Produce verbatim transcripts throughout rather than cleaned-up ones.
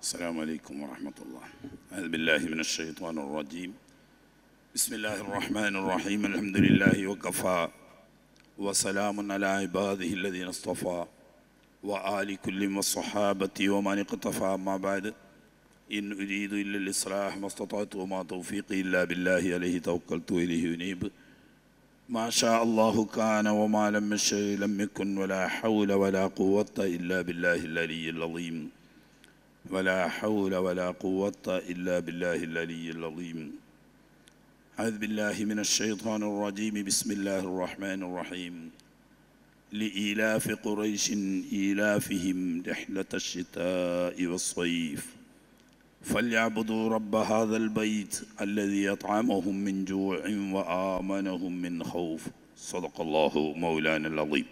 السلام عليكم ورحمة الله. أعوذ بالله من الشيطان الرجيم. بسم الله الرحمن الرحيم. الحمد لله وكفى وسلام على عباده الذين اصطفى وآل كل والصحابة ومن اقتفى. أما بعد، إن أريد إلا الإصلاح ما استطعت وما توفيقي إلا بالله عليه توكلت وإليه أنيب. ما شاء الله كان وما لم يشأ لم يكن ولا حول ولا قوة إلا بالله العلي العظيم. ولا حول ولا قوة إلا بالله العلي العظيم. أعوذ بالله من الشيطان الرجيم. بسم الله الرحمن الرحيم. لإيلاف قريش إيلافهم رحلة الشتاء والصيف فليعبدوا رب هذا البيت الذي أطعمهم من جوع وآمنهم من خوف. صدق الله مولانا العظيم.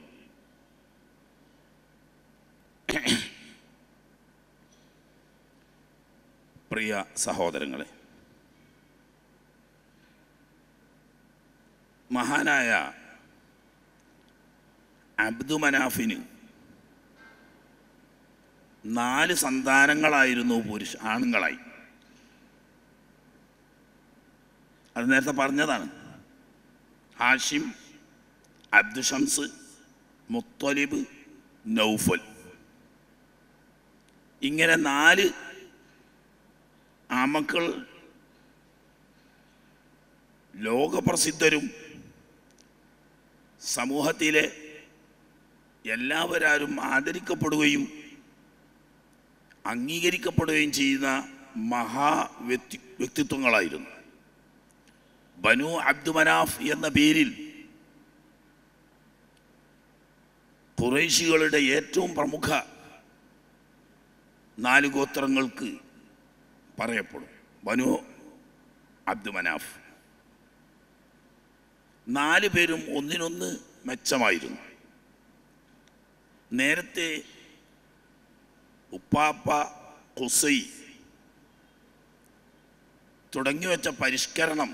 പ്രിയ സഹോദരങ്ങളെ, മഹാനായ അബ്ദുമനാഫിന് നാല് സന്താനങ്ങളായിരുന്നു പുരുഷ ആണുങ്ങളായി. അത് നേരത്തെ പറഞ്ഞതാണ്. ഹാഷിം, അബ്ദുഷംസ്, മുത്തലിബ്, നൗഫൽ. ഇങ്ങനെ നാല് ആമക്കൾ ലോകപ്രസിദ്ധരും സമൂഹത്തിലെ എല്ലാവരും ആദരിക്കപ്പെടുകയും അംഗീകരിക്കപ്പെടുകയും ചെയ്യുന്ന മഹാ വ്യക്തി വ്യക്തിത്വങ്ങളായിരുന്നു. ബനു അബ്ദുമനാഫ് എന്ന പേരിൽ ഖുറൈശികളുടെ ഏറ്റവും പ്രമുഖ നാല് ഗോത്രങ്ങൾക്ക് പറയപ്പെടും. ബനു അബ്ദുമനാഫ്. നാല് പേരും ഒന്നിനൊന്ന് മെച്ചമായിരുന്നു. നേരത്തെ ഉപ്പാപ്പ ഖുസൈ തുടങ്ങിവെച്ച പരിഷ്കരണം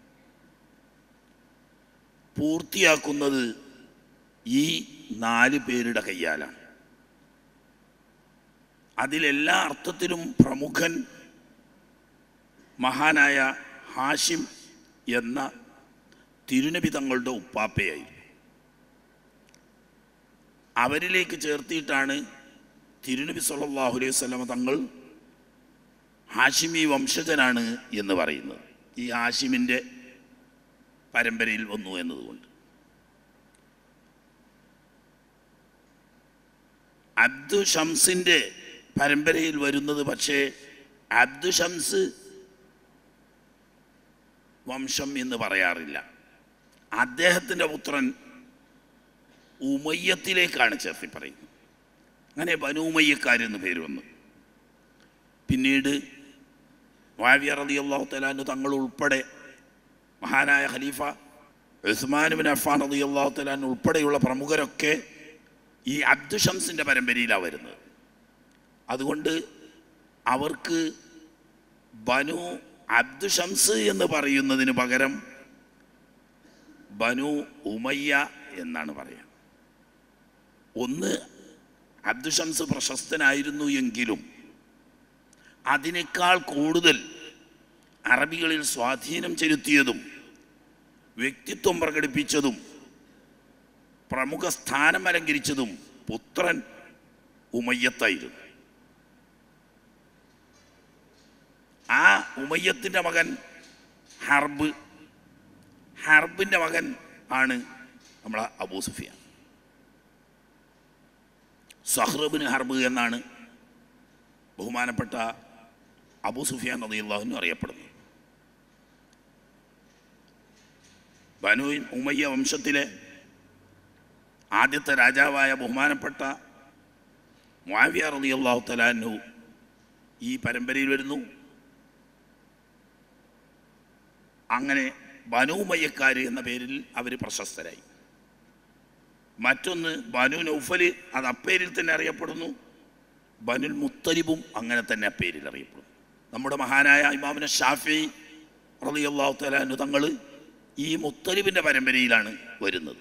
പൂർത്തിയാക്കുന്നത് ഈ നാല് പേരുടെ കയ്യാലാണ്. അതിലെല്ലാ അർത്ഥത്തിലും പ്രമുഖൻ മഹാനായ ഹാഷിം എന്ന തിരുനബി തങ്ങളുടെ ഉപ്പാപ്പയായി. അവരിലേക്ക് ചേർത്തിയിട്ടാണ് തിരുനബി സല്ലല്ലാഹു അലൈഹി വസല്ലം തങ്ങൾ ഹാഷിമി വംശജനാണ് എന്ന് പറയുന്നത്. ഈ ഹാഷിമിൻ്റെ പരമ്പരയിൽ വന്നു എന്നതുകൊണ്ട്. അബ്ദു ഷംസിൻ്റെ പരമ്പരയിൽ വരുന്നത് പക്ഷേ അബ്ദു ഷംസ് വംശം എന്ന് പറയാറില്ല. അദ്ദേഹത്തിൻ്റെ പുത്രൻ ഉമയ്യത്തിലേക്കാണ് ചേർത്തി പറയുന്നത്. അങ്ങനെ ബനു ഉമയ്യക്കാരെന്ന് പേര് വന്നു. പിന്നീട് മുആവിയ റളിയല്ലാഹു തആല അൻഹു തങ്ങൾ ഉൾപ്പെടെ മഹാനായ ഖലീഫ ഉസ്മാൻ ഇബ്നു അഫ്ഫാൻ റളിയല്ലാഹു തആല അൻഹു ഉൾപ്പെടെയുള്ള പ്രമുഖരൊക്കെ ഈ അബ്ദു ഷംസിൻ്റെ പരമ്പരയിലാണ് വരുന്നത്. അതുകൊണ്ട് അവർക്ക് ബനു അബ്ദു ഷംസ് എന്ന് പറയുന്നതിന് പകരം ബനു ഉമയ്യ എന്നാണ് പറയുക. ഒന്ന്, അബ്ദു ഷംസ് പ്രശസ്തനായിരുന്നു എങ്കിലും അതിനേക്കാൾ കൂടുതൽ അറബികളിൽ സ്വാധീനം ചെലുത്തിയതും വ്യക്തിത്വം പ്രകടിപ്പിച്ചതും പ്രമുഖ സ്ഥാനം അലങ്കരിച്ചതും പുത്രൻ ഉമയ്യത്തായിരുന്നു. ആ ഉമയ്യത്തിൻ്റെ മകൻ ഹർബ്, ഹർബിൻ്റെ മകൻ ആണ് നമ്മളെ അബൂ സുഫിയാൻ. സഹ്റബിന് ഹർബ് എന്നാണ് ബഹുമാനപ്പെട്ട അബൂ സുഫിയാൻ റളിയല്ലാഹു അൻഹു അറിയപ്പെടുന്നത്. ബനു ഉമയ്യ വംശത്തിലെ ആദ്യത്തെ രാജാവായ ബഹുമാനപ്പെട്ട മുആവിയ റളിയല്ലാഹു തആല അൻഹു ഈ പരമ്പരയിൽ വരുന്നു. അങ്ങനെ ബനു ഉമയ്യക്കാർ എന്ന പേരിൽ അവർ പ്രശസ്തരായി. മറ്റൊന്ന് ബനു നൗഫല്, അത് അപ്പേരിൽ തന്നെ അറിയപ്പെടുന്നു. ബനുൽ മുത്തലിബും അങ്ങനെ തന്നെ അപ്പേരിൽ അറിയപ്പെടുന്നു. നമ്മുടെ മഹാനായ ഇമാമുന ഷാഫി റളിയല്ലാഹു തആല അൻഹു തങ്ങൾ ഈ മുത്തലിബിൻ്റെ പരമ്പരയിലാണ് വരുന്നത്.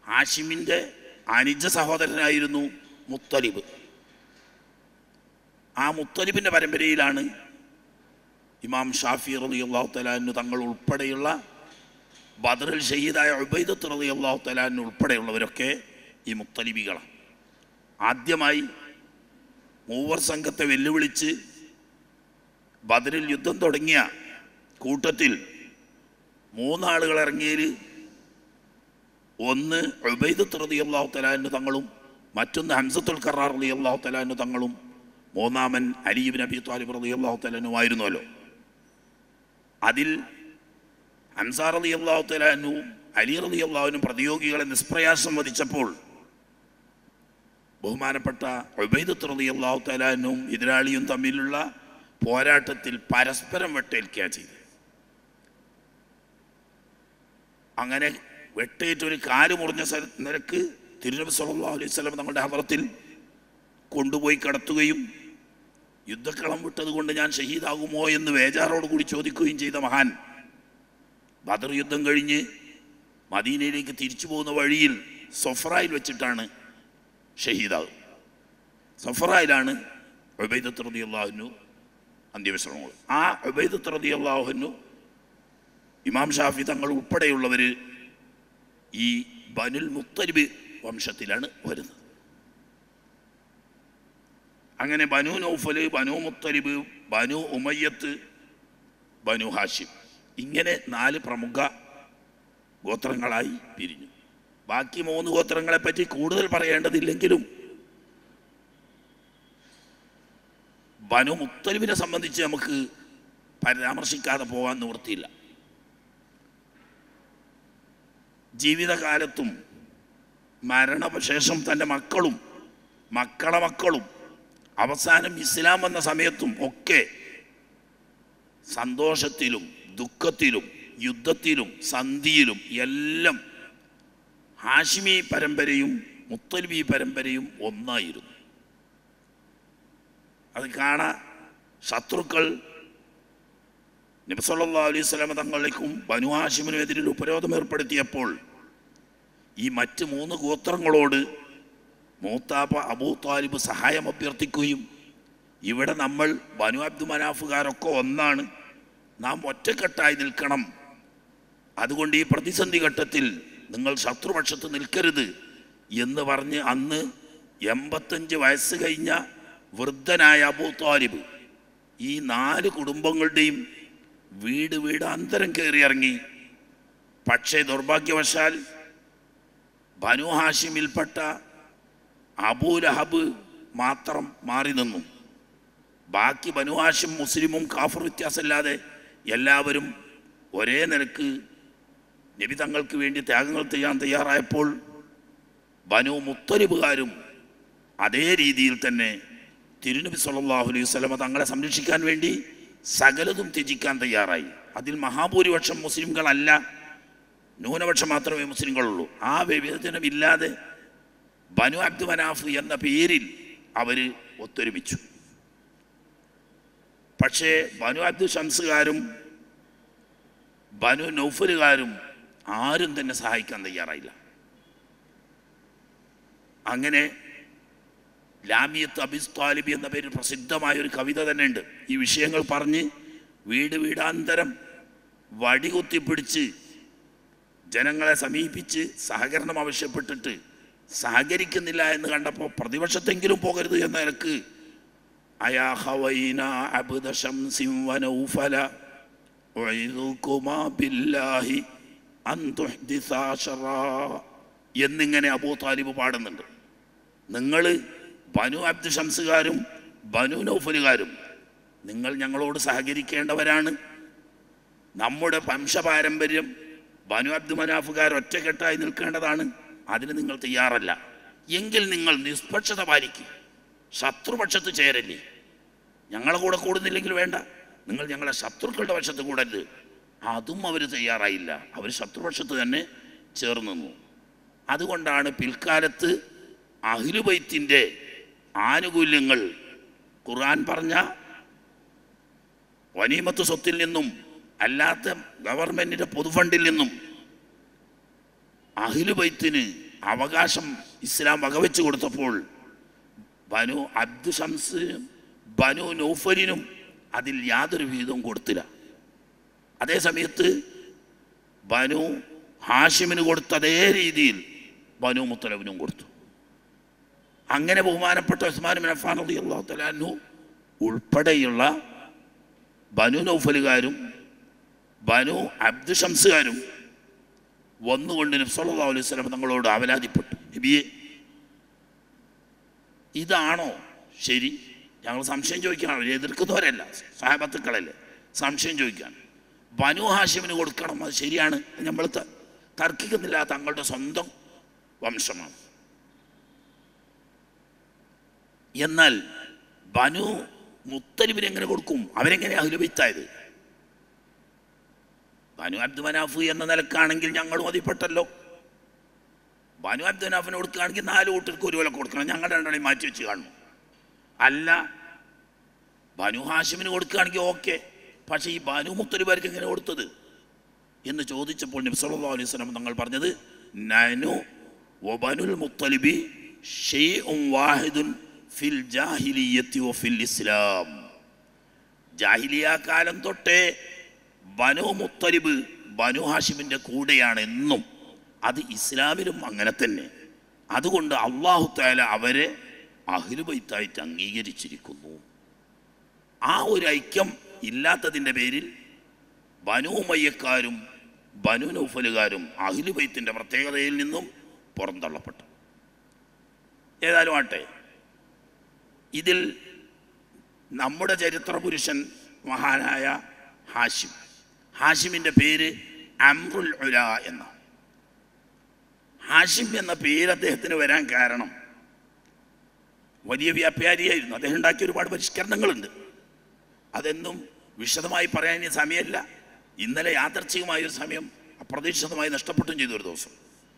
ഹാഷിമിൻ്റെ അനുജ സഹോദരനായിരുന്നു മുത്തലിബ്. ആ മുത്തലിബിൻ്റെ പരമ്പരയിലാണ് ഇമാം ഷാഫി റളിയല്ലാഹു തആല അൻഹു തങ്ങൾ ഉൾപ്പെടെയുള്ള ബദറിൽ ഷഹീദായ ഉബൈദത്ത് റളിയല്ലാഹു തആല അൻഹു ഉൾപ്പെടെയുള്ളവരൊക്കെ ഈ മുത്തലിബികളാണ്. ആദ്യമായി മൂവർ സംഘത്തെ വെല്ലുവിളിച്ച് ബദറിൽ യുദ്ധം തുടങ്ങിയ കൂട്ടത്തിൽ മൂന്നാളുകൾ ഇറങ്ങിയതിൽ ഒന്ന് ഉബൈദത്ത് റളിയല്ലാഹു തആല അൻഹു തങ്ങളും മറ്റൊന്ന് ഹംസത്തുൽ ഖറാർ റളിയല്ലാഹു തആല അൻഹു തങ്ങളും മൂന്നാമൻ അലി ഇബ്നു അബീ ത്വാലിബ് റളിയല്ലാഹു തആല അൻഹു ആയിരുന്നല്ലോ. അതിൽ ഹംസ റളിയല്ലാഹു തആല അൻഹു അലി റളിയല്ലാഹു അൻഹു പ്രതിയോഗികളെ നിഷ്പ്രയാസം വധിച്ചപ്പോൾ ബഹുമാനപ്പെട്ട ഉബൈദത്ത് റളിയല്ലാഹു തആല അൻഹും എതിരാളിയും തമ്മിലുള്ള പോരാട്ടത്തിൽ പരസ്പരം വെട്ടേൽക്കുക ചെയ്തു. അങ്ങനെ വെട്ടേറ്റൊരു കാല് മുറിഞ്ഞ നിരക്ക് തിരുനബി സല്ലല്ലാഹു അലൈഹി വസല്ലം തങ്ങളുടെ ഹദറത്തിൽ കൊണ്ടുപോയി കടത്തുകയും യുദ്ധക്കളം വിട്ടത് കൊണ്ട് ഞാൻ ഷഹീദാകുമോ എന്ന് വേജാറോട് കൂടി ചോദിക്കുകയും ചെയ്ത മഹാൻ ബദർ യുദ്ധം കഴിഞ്ഞ് മദീനയിലേക്ക് തിരിച്ചു പോകുന്ന വഴിയിൽ സൊഫറായിൽ വെച്ചിട്ടാണ് ഷഹീദാകും. സൊഫറായിലാണ് ഉബൈദത്ത് റളിയല്ലാഹു അൻഹു അന്ത്യവിശ്രമങ്ങൾ. ആ ഉബൈദത്ത് റളിയല്ലാഹു അൻഹു ഇമാം ഷാഫി തങ്ങൾ ഉൾപ്പെടെയുള്ളവർ ഈ ബനുൽ മുത്തലിബ് വംശത്തിലാണ് വരുന്നത്. അങ്ങനെ ബനു നൗഫല്, ബനു മുത്തലിബ്, ബനു ഉമയ്യത്ത്, ബനു ഹാഷിം ഇങ്ങനെ നാല് പ്രമുഖ ഗോത്രങ്ങളായി പിരിഞ്ഞു. ബാക്കി മൂന്ന് ഗോത്രങ്ങളെപ്പറ്റി കൂടുതൽ പറയേണ്ടതില്ലെങ്കിലും ബനു മുത്തലിബിനെ സംബന്ധിച്ച് നമുക്ക് പരാമർശിക്കാതെ പോകാൻ നിവൃത്തിയില്ല. ജീവിതകാലത്തും മരണശേഷം തൻ്റെ മക്കളും മക്കളെ മക്കളും അവസാനം ഇസ്ലാം വന്ന സമയത്തും ഒക്കെ സന്തോഷത്തിലും ദുഃഖത്തിലും യുദ്ധത്തിലും സന്ധിയിലും എല്ലാം ഹാഷിമി പരമ്പരയും മുത്തലിബി പരമ്പരയും ഒന്നായിരുന്നു. അത് കാണാൻ ശത്രുക്കൾ നബി സല്ലല്ലാഹു അലൈഹി വസല്ലം തങ്ങളിലേക്കും ബനു ഹാഷിമിനുമെതിരിൽ ഉപരോധം ഏർപ്പെടുത്തിയപ്പോൾ ഈ മറ്റ് മൂന്ന് ഗോത്രങ്ങളോട് മൂത്താപ്പ അബൂ താലിബ് സഹായം അഭ്യർത്ഥിക്കുകയും ഇവിടെ നമ്മൾ ബനു അബ്ദു മനാഫുകാരൊക്കെ ഒന്നാണ്, നാം ഒറ്റക്കെട്ടായി നിൽക്കണം, അതുകൊണ്ട് ഈ പ്രതിസന്ധി ഘട്ടത്തിൽ നിങ്ങൾ ശത്രുപക്ഷത്ത് നിൽക്കരുത് എന്ന് പറഞ്ഞ് അന്ന് എൺപത്തഞ്ച് വയസ്സ് കഴിഞ്ഞ വൃദ്ധനായ അബൂ താലിബ് ഈ നാല് കുടുംബങ്ങളുടെയും വീട് വീടാന്തരം കയറി ഇറങ്ങി. പക്ഷേ ദൗർഭാഗ്യവശാൽ ബനു ഹാഷിമിൽപ്പെട്ട അബൂ ലഹബ് മാത്രം മാറി നിന്നു. ബാക്കി ബനു ഹാഷിം മുസ്ലിമും കാഫർ വ്യത്യാസമില്ലാതെ എല്ലാവരും ഒരേ നിലക്ക് നബി തങ്ങൾക്ക് വേണ്ടി ത്യാഗങ്ങൾ ചെയ്യാൻ തയ്യാറായപ്പോൾ ബനു മുത്തലിബുകാരും അതേ രീതിയിൽ തന്നെ തിരുനബി സല്ലല്ലാഹു അലൈഹി വസല്ലം തങ്ങളെ സംരക്ഷിക്കാൻ വേണ്ടി സകലതും ത്യജിക്കാൻ തയ്യാറായി. അതിൽ മഹാഭൂരിപക്ഷം മുസ്ലിംകളല്ല, ന്യൂനപക്ഷം മാത്രമേ മുസ്ലിങ്ങളുള്ളൂ. ആ വിവേചനമില്ലാതെ ബനു അബ്ദു മനാഫ് എന്ന പേരിൽ അവർ ഒത്തൊരുമിച്ചു. പക്ഷേ ബനു അബ്ദു ഷംസുകാരും ബനു നൗഫലുകാരും ആരും തന്നെ സഹായിക്കാൻ തയ്യാറായില്ല. അങ്ങനെ ലാമിയത്ത് അബി താലിബ് എന്ന പേരിൽ പ്രസിദ്ധമായൊരു കവിത തന്നെ ഉണ്ട്. ഈ വിഷയങ്ങൾ പറഞ്ഞ് വീട് വീടാന്തരം വടികുത്തിപ്പിടിച്ച് ജനങ്ങളെ സമീപിച്ച് സഹകരണം ആവശ്യപ്പെട്ടിട്ട് സഹകരിക്കുന്നില്ല എന്ന് കണ്ടപ്പോൾ പ്രതിപക്ഷത്തെങ്കിലും പോകരുത് എന്ന നിലക്ക് അയാ ഖവൈന അബ്ദ ശംസിൻ വനൗഫല ഉഇദുകുമാ ബില്ലാഹി അൻ തുഹ്ദിസാ ശറാ എന്നിങ്ങനെ അബൂ താലിബ് പാടുന്നുണ്ട്. നിങ്ങൾ ബനു അബ്ദു ഷംസുകാരും ബനു നൗഫലുകാരും നിങ്ങൾ ഞങ്ങളോട് സഹകരിക്കേണ്ടവരാണ്. നമ്മുടെ വംശപാരമ്പര്യം ബനു അബ്ദു മനാഫുകാർ ഒറ്റക്കെട്ടായി നിൽക്കേണ്ടതാണ്. അതിന് നിങ്ങൾ തയ്യാറല്ല എങ്കിൽ നിങ്ങൾ നിഷ്പക്ഷത പാലിക്കും, ശത്രുപക്ഷത്ത് ചേരല്ലേ. ഞങ്ങളെ കൂടെ കൂടുന്നില്ലെങ്കിൽ വേണ്ട, നിങ്ങൾ ഞങ്ങളെ ശത്രുക്കളുടെ പക്ഷത്ത് കൂടരുത്. അതും അവർ തയ്യാറായില്ല, അവർ ശത്രുപക്ഷത്ത് തന്നെ ചേർന്നു നിന്നു. അതുകൊണ്ടാണ് പിൽക്കാലത്ത് അഹ്ലുബൈത്തിന്റെ ആനുകൂല്യങ്ങൾ ഖുർആൻ പറഞ്ഞ വനീമത്ത് സ്വത്തിൽ നിന്നും അല്ലാത്ത ഗവൺമെന്റിന്റെ പൊതുഫണ്ടിൽ നിന്നും അഹ്ലുബൈത്തിന് അവകാശം ഇസ്ലാം വകവെച്ചു കൊടുത്തപ്പോൾ ബനു അബ്ദു ഷംസ് ബനു നൗഫലിനും അതിൽ യാതൊരു വിഹിതവും കൊടുത്തില്ല. അതേ സമയത്ത് ബനു ഹാഷിമിന് കൊടുത്ത അതേ രീതിയിൽ ബനു മുത്തലിബിനും കൊടുത്തു. അങ്ങനെ ബഹുമാനപ്പെട്ട ഉസ്മാൻ ബിൻ അഫ്ഫാൻ റളിയല്ലാഹു തആല അൻഹു ഉൾപ്പെടെയുള്ള ബനു നൗഫലുകാരും ബനു അബ്ദു ഷംസുകാരും വന്നുകൊണ്ട് നബി സല്ലല്ലാഹു അലൈഹി വസല്ലം തങ്ങളോട് അവലാതിപ്പെട്ടു, നബിയെ ഇതാണോ ശരി? ഞങ്ങൾ സംശയം ചോദിക്കണം, അവർ എതിർക്കുന്നവരല്ല, സഹാബത്തുക്കളല്ലേ, സംശയം ചോദിക്കാൻ. ബനു ഹാഷിമിന് കൊടുക്കണം, അത് ശരിയാണ്, നമ്മൾ തർക്കിക്കുന്നില്ല, തങ്ങളുടെ സ്വന്തം വംശമാണ്. എന്നാൽ ബനു മുത്തലിബിന് എങ്ങനെ കൊടുക്കും? അവരെങ്ങനെ അഹ്ലു ബൈത്തായത്? ബനു അബ്ദു മനാഫ് എന്ന നിലക്കാണെങ്കിൽ ഞങ്ങളും അതിൽപ്പെട്ടല്ലോ. ബനു അബ്ദു മനാഫിന് കൊടുക്കുകയാണെങ്കിൽ നാല് കൂട്ടർക്ക് ഒരു വില കൊടുക്കണം, ഞങ്ങളുടെ രണ്ടാളെയും മാറ്റി വെച്ച് കാണുന്നു. അല്ല ബനു ഹാഷിമിന് കൊടുക്കുകയാണെങ്കിൽ ഓക്കെ, പക്ഷേ ഈ ബനു മുത്തലിബാർക്ക് എങ്ങനെ കൊടുത്തത് എന്ന് ചോദിച്ചപ്പോൾ നബി സല്ലല്ലാഹു അലൈഹി വസല്ലം തങ്ങൾ പറഞ്ഞത്, നനു വബനുൽ മുത്തലിബി ഷൈഉൻ വാഹിദുൻ ഫിൽ ജാഹിലിയ്യത്തി വഫിൽ ഇസ്ലാം. ജാഹിലിയ കാലം തൊട്ടേ ബനു മുത്തലിബ് ബനു ഹാഷിമിൻ്റെ കൂടെയാണ് എന്നും, അത് ഇസ്ലാമിലും അങ്ങനെ തന്നെ. അതുകൊണ്ട് അല്ലാഹു തആല അവരെ അഹ്ലു ബൈത്തായിട്ട് അംഗീകരിച്ചിരിക്കുന്നു. ആ ഒരു ഐക്യം ഇല്ലാത്തതിൻ്റെ പേരിൽ ബനു ഉമയ്യക്കാരും ബനു നൗഫലുകാരും അഹ്ലു ബൈത്തിൻ്റെ പ്രത്യേകതയിൽ നിന്നും പുറന്തള്ളപ്പെട്ടു. ഏതായാലും ആട്ടെ, ഇതിൽ നമ്മുടെ ചരിത്ര പുരുഷൻ മഹാനായ ഹാഷിം, ഹാഷിമിൻ്റെ പേര് അംറുൽ ഉല എന്ന. ഹാഷിം എന്ന പേര് അദ്ദേഹത്തിന് വരാൻ കാരണം, വലിയ വ്യാപാരിയായിരുന്നു, അദ്ദേഹം ഉണ്ടാക്കിയ ഒരുപാട് പരിഷ്കരണങ്ങളുണ്ട്. അതെന്നും വിശദമായി പറയാൻ ഇനി സമയമല്ല. ഇന്നലെ യാദർച്ഛികമായൊരു സമയം അപ്രതീക്ഷിതമായി നഷ്ടപ്പെട്ടും ചെയ്തു. ഒരു ദിവസം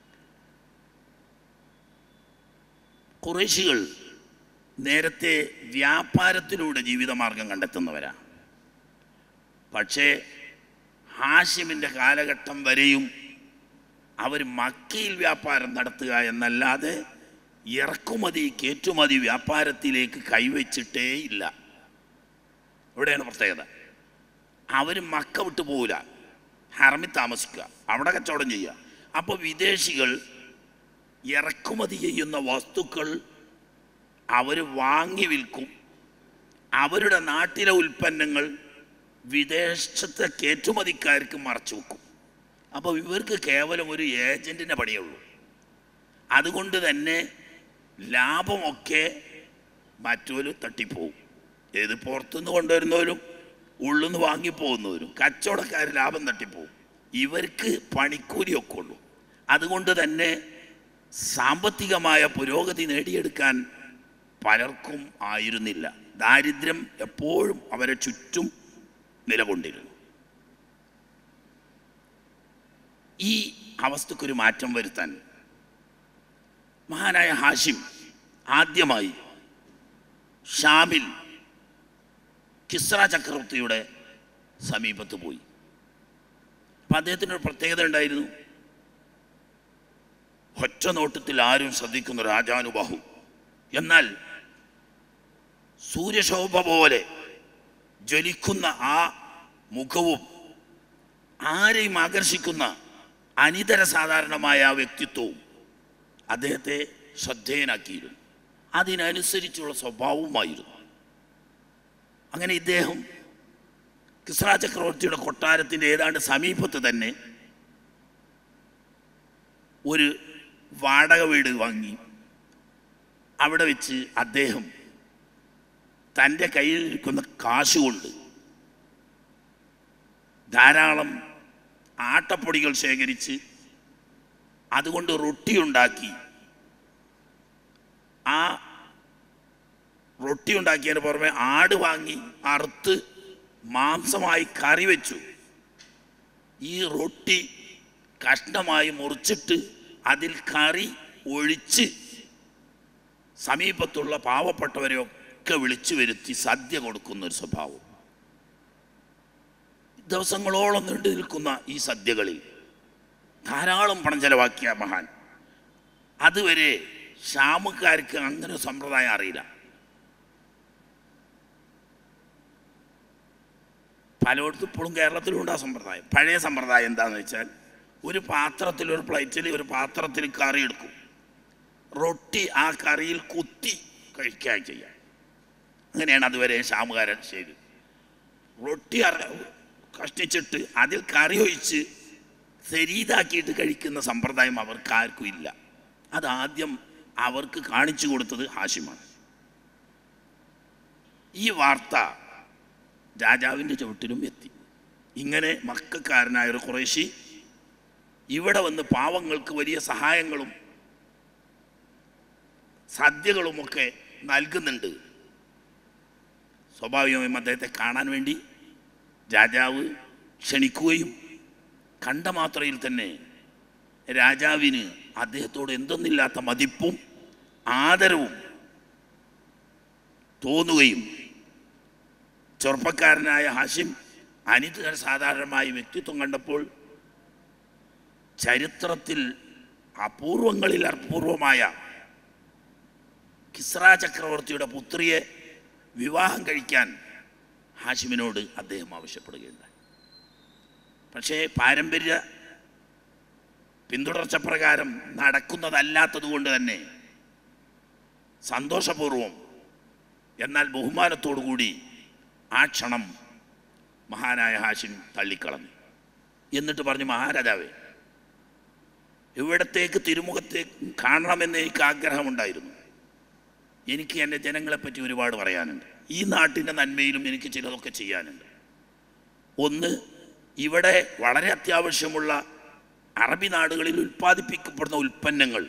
ഖുറൈശികൾ നേരത്തെ വ്യാപാരത്തിലൂടെ ജീവിതമാർഗം കണ്ടെത്തുന്നവരാണ്. പക്ഷേ ഹാഷിമിൻ്റെ കാലഘട്ടം വരെയും അവർ മക്കയിൽ വ്യാപാരം നടത്തുക എന്നല്ലാതെ ഇറക്കുമതി കയറ്റുമതി വ്യാപാരത്തിലേക്ക് കൈവച്ചിട്ടേ ഇല്ല. ഇവിടെയാണ് പ്രത്യേകത. അവർ മക്ക വിട്ടു പോകില്ല, ഹറമിൽ താമസിക്കുക, അവിടെ കച്ചവടം ചെയ്യുക. അപ്പോൾ വിദേശികൾ ഇറക്കുമതി ചെയ്യുന്ന വസ്തുക്കൾ അവർ വാങ്ങി വിൽക്കും. അവരുടെ നാട്ടിലെ ഉൽപ്പന്നങ്ങൾ വിദേശത്തെ കയറ്റുമതിക്കാർക്ക് മറച്ചു വെക്കും. അപ്പോൾ ഇവർക്ക് കേവലം ഒരു ഏജൻറ്റിൻ്റെ പണിയുള്ളൂ. അതുകൊണ്ട് തന്നെ ലാഭമൊക്കെ മറ്റൊരു തട്ടിപ്പോവും. ഏത് പുറത്തുനിന്ന് കൊണ്ടുവരുന്നവരും ഉള്ളിൽ നിന്ന് വാങ്ങിപ്പോകുന്നവരും കച്ചവടക്കാർ ലാഭം തട്ടിപ്പോവും. ഇവർക്ക് പണിക്കൂലിയൊക്കെ ഉള്ളൂ. അതുകൊണ്ട് തന്നെ സാമ്പത്തികമായ പുരോഗതി നേടിയെടുക്കാൻ പലർക്കും ആയിരുന്നില്ല. ദാരിദ്ര്യം എപ്പോഴും അവരെ ചുറ്റും നിലകൊണ്ടിരുന്നു. ഈ അവസ്ഥക്കൊരു മാറ്റം വരുത്താൻ മഹാനായ ഹാഷിം ആദ്യമായി ഷാമിൽ കിസ്ര ചക്രവർത്തിയുടെ സമീപത്ത് പോയി. അപ്പം അദ്ദേഹത്തിനൊരു പ്രത്യേകത ഉണ്ടായിരുന്നു. ഒറ്റ നോട്ടത്തിൽ ആരും ശ്രദ്ധിക്കുന്ന രാജാനുബാഹു, എന്നാൽ സൂര്യശോഭ പോലെ ജ്വലിക്കുന്ന ആ മുഖവും ആരെയും ആകർഷിക്കുന്ന അനിതര സാധാരണമായ ആ വ്യക്തിത്വവും അദ്ദേഹത്തെ ശ്രദ്ധേയനാക്കിയിരുന്നു. അതിനനുസരിച്ചുള്ള സ്വഭാവവുമായിരുന്നു. അങ്ങനെ ഇദ്ദേഹം കിസ്ര ചക്രവർത്തിയുടെ കൊട്ടാരത്തിൻ്റെ ഏതാണ്ട് സമീപത്ത് തന്നെ ഒരു വാടക വീട് വാങ്ങി അവിടെ വെച്ച് അദ്ദേഹം തൻ്റെ കയ്യിൽ ഇരിക്കുന്ന കാശുകൊണ്ട് ധാരാളം ആട്ടപ്പൊടികൾ ശേഖരിച്ച് അതുകൊണ്ട് റൊട്ടി ഉണ്ടാക്കി. ആ റൊട്ടി ഉണ്ടാക്കിയതിന് പുറമെ ആട് വാങ്ങി അറുത്ത് മാംസമായി കറി വെച്ചു. ഈ റൊട്ടി കഷ്ണമായി മുറിച്ചിട്ട് അതിൽ കറി ഒഴിച്ച് സമീപത്തുള്ള പാവപ്പെട്ടവരെയൊക്കെ വിളിച്ചു വരുത്തി സദ്യ കൊടുക്കുന്നൊരു സ്വഭാവം. ദിവസങ്ങളോളം നീണ്ടു നിൽക്കുന്ന ഈ സദ്യകളിൽ ധാരാളം പണം ചെലവാക്കിയ മഹാൻ. അതുവരെ ഷാമുകാർക്ക് അങ്ങനെ സമ്പ്രദായം അറിയില്ല. പലയിടത്തും ഇപ്പോഴും കേരളത്തിലും ഉണ്ട് ആ സമ്പ്രദായം. പഴയ സമ്പ്രദായം എന്താണെന്ന് വെച്ചാൽ ഒരു പാത്രത്തിൽ ഒരു പ്ലേറ്റിൽ ഒരു പാത്രത്തിൽ കറി എടുക്കും, റൊട്ടി ആ കറിയിൽ കുത്തി കഴിക്കുക ചെയ്യാം. അങ്ങനെയാണ് അതുവരെ ഷാമുകാരൻ ചെയ്ത്. റൊട്ടി കഷ്ടിച്ചിട്ട് അതിൽ കറി ഒഴിച്ച് ശരീരാക്കിയിട്ട് കഴിക്കുന്ന സമ്പ്രദായം അവർക്കാർക്കും ഇല്ല. അതാദ്യം അവർക്ക് കാണിച്ചു കൊടുത്തത് ഹാഷിമാണ്. ഈ വാർത്ത രാജാവിൻ്റെ ചുവട്ടിലും എത്തി. ഇങ്ങനെ മക്കക്കാരനായ ഒരു ഖുറൈശി ഇവിടെ വന്ന് പാവങ്ങൾക്ക് വലിയ സഹായങ്ങളും സദ്യകളുമൊക്കെ നൽകുന്നുണ്ട്. സ്വാഭാവികമായും അദ്ദേഹത്തെ കാണാൻ വേണ്ടി രാജാവ് ക്ഷണിക്കുകയും കണ്ട മാത്രയിൽ തന്നെ രാജാവിന് അദ്ദേഹത്തോട് എന്തൊന്നില്ലാത്ത മതിപ്പും ആദരവും തോന്നുകയും ചെറുപ്പക്കാരനായ ഹാഷിം അനിത സാധാരണമായ വ്യക്തിത്വം കണ്ടപ്പോൾ ചരിത്രത്തിൽ അപൂർവങ്ങളിൽ അപൂർവമായ കിസ്ര ചക്രവർത്തിയുടെ പുത്രിയെ വിവാഹം കഴിക്കാൻ ഹാഷിമിനോട് അദ്ദേഹം ആവശ്യപ്പെടുകയുണ്ടായി. പക്ഷേ പാരമ്പര്യ പിന്തുടർച്ച പ്രകാരം നടക്കുന്നതല്ലാത്തത് കൊണ്ട് തന്നെ സന്തോഷപൂർവം എന്നാൽ ബഹുമാനത്തോടു കൂടി ആ ക്ഷണം മഹാനായ ഹാഷിം തള്ളിക്കളഞ്ഞു. എന്നിട്ട് പറഞ്ഞു, മഹാരാജാവേ, ഇവിടത്തേക്ക് തിരുമുഖത്തേക്ക് കാണണമെന്ന് എനിക്ക് ആഗ്രഹമുണ്ടായിരുന്നു. എനിക്ക് എൻ്റെ ജനങ്ങളെപ്പറ്റി ഒരുപാട് പറയാനുണ്ട്. ഈ നാട്ടിൻ്റെ നന്മയിലും എനിക്ക് ചിലതൊക്കെ ചെയ്യാനുണ്ട്. ഒന്ന്, ഇവിടെ വളരെ അത്യാവശ്യമുള്ള അറബി നാടുകളിൽ ഉൽപ്പാദിപ്പിക്കപ്പെടുന്ന ഉൽപ്പന്നങ്ങൾ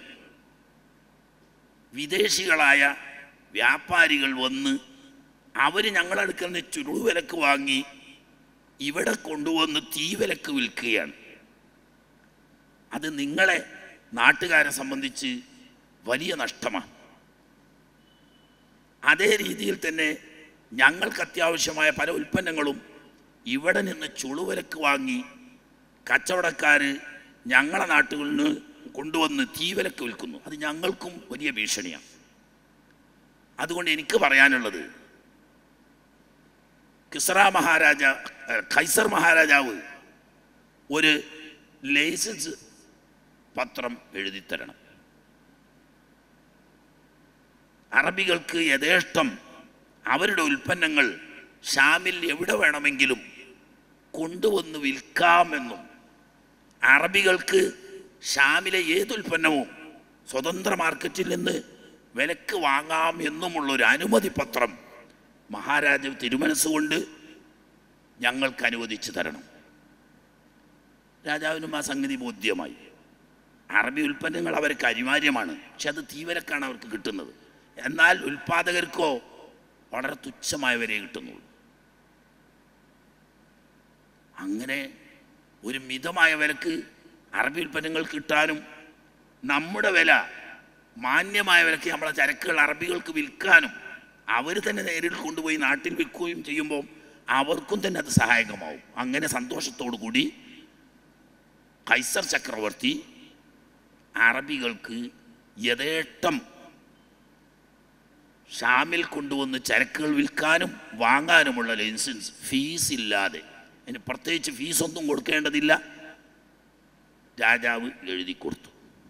വിദേശികളായ വ്യാപാരികൾ വന്ന് അവർ ഞങ്ങളടുക്കൽ നിന്ന് ചുരുവിലക്ക് വാങ്ങി ഇവിടെ കൊണ്ടുവന്ന് തീവിലക്ക് വിൽക്കുകയാണ്. അത് നിങ്ങളെ നാട്ടുകാരെ സംബന്ധിച്ച് വലിയ നഷ്ടമാണ്. അതേ രീതിയിൽ തന്നെ ഞങ്ങൾക്ക് അത്യാവശ്യമായ പല ഉൽപ്പന്നങ്ങളും ഇവിടെ നിന്ന് ചുളുവിലക്ക് വാങ്ങി കച്ചവടക്കാർ ഞങ്ങളെ നാട്ടുകളിൽ നിന്ന് കൊണ്ടുവന്ന് തീവിലക്ക് വിൽക്കുന്നു. അത് ഞങ്ങൾക്കും വലിയ ഭീഷണിയാണ്. അതുകൊണ്ട് എനിക്ക് പറയാനുള്ളത്, കിസ്ര മഹാരാജ ഖൈസർ മഹാരാജാവ് ഒരു ലൈസൻസ് പത്രം എഴുതിത്തരണം. അറബികൾക്ക് യഥേഷ്ടം അവരുടെ ഉൽപ്പന്നങ്ങൾ ഷാമിൽ എവിടെ വേണമെങ്കിലും കൊണ്ടുവന്ന് വിൽക്കാമെന്നും അറബികൾക്ക് ഷാമിലെ ഏതുൽപ്പന്നവും സ്വതന്ത്ര മാർക്കറ്റിൽ നിന്ന് വിലക്ക് വാങ്ങാം എന്നുമുള്ളൊരു അനുമതി പത്രം മഹാരാജാവ് തിരുമനസ്സുകൊണ്ട് ഞങ്ങൾക്ക് അനുവദിച്ചു തരണം. രാജാവിനും ആ സംഗതി ബോധ്യമായി. അറബി ഉൽപ്പന്നങ്ങൾ അവർക്ക് അനിവാര്യമാണ്, പക്ഷെ അത് തീവരക്കാണ് അവർക്ക് കിട്ടുന്നത്. എന്നാൽ ഉൽപ്പാദകർക്കോ വളരെ തുച്ഛമായ വരെ കിട്ടുന്നുള്ളൂ. അങ്ങനെ ഒരു മിതമായ വിലക്ക് അറബി ഉൽപ്പന്നങ്ങൾ കിട്ടാനും നമ്മുടെ വില മാന്യമായ വിലക്ക് നമ്മളെ ചരക്കുകൾ അറബികൾക്ക് വിൽക്കാനും അവർ തന്നെ നേരിൽ കൊണ്ടുപോയി നാട്ടിൽ വിൽക്കുകയും ചെയ്യുമ്പോൾ അവർക്കും തന്നെ അത് സഹായകമാവും. അങ്ങനെ സന്തോഷത്തോടു കൂടി ഖൈസർ ചക്രവർത്തി അറബികൾക്ക് യഥേഷ്ടം ഷാമിൽ കൊണ്ടുവന്ന് ചരക്കുകൾ വിൽക്കാനും വാങ്ങാനുമുള്ള ലൈസൻസ് ഫീസ് ഇല്ലാതെ, അതിന് പ്രത്യേകിച്ച് ഫീസൊന്നും കൊടുക്കേണ്ടതില്ല, രാജാവ് എഴുതി കൊടുത്തു.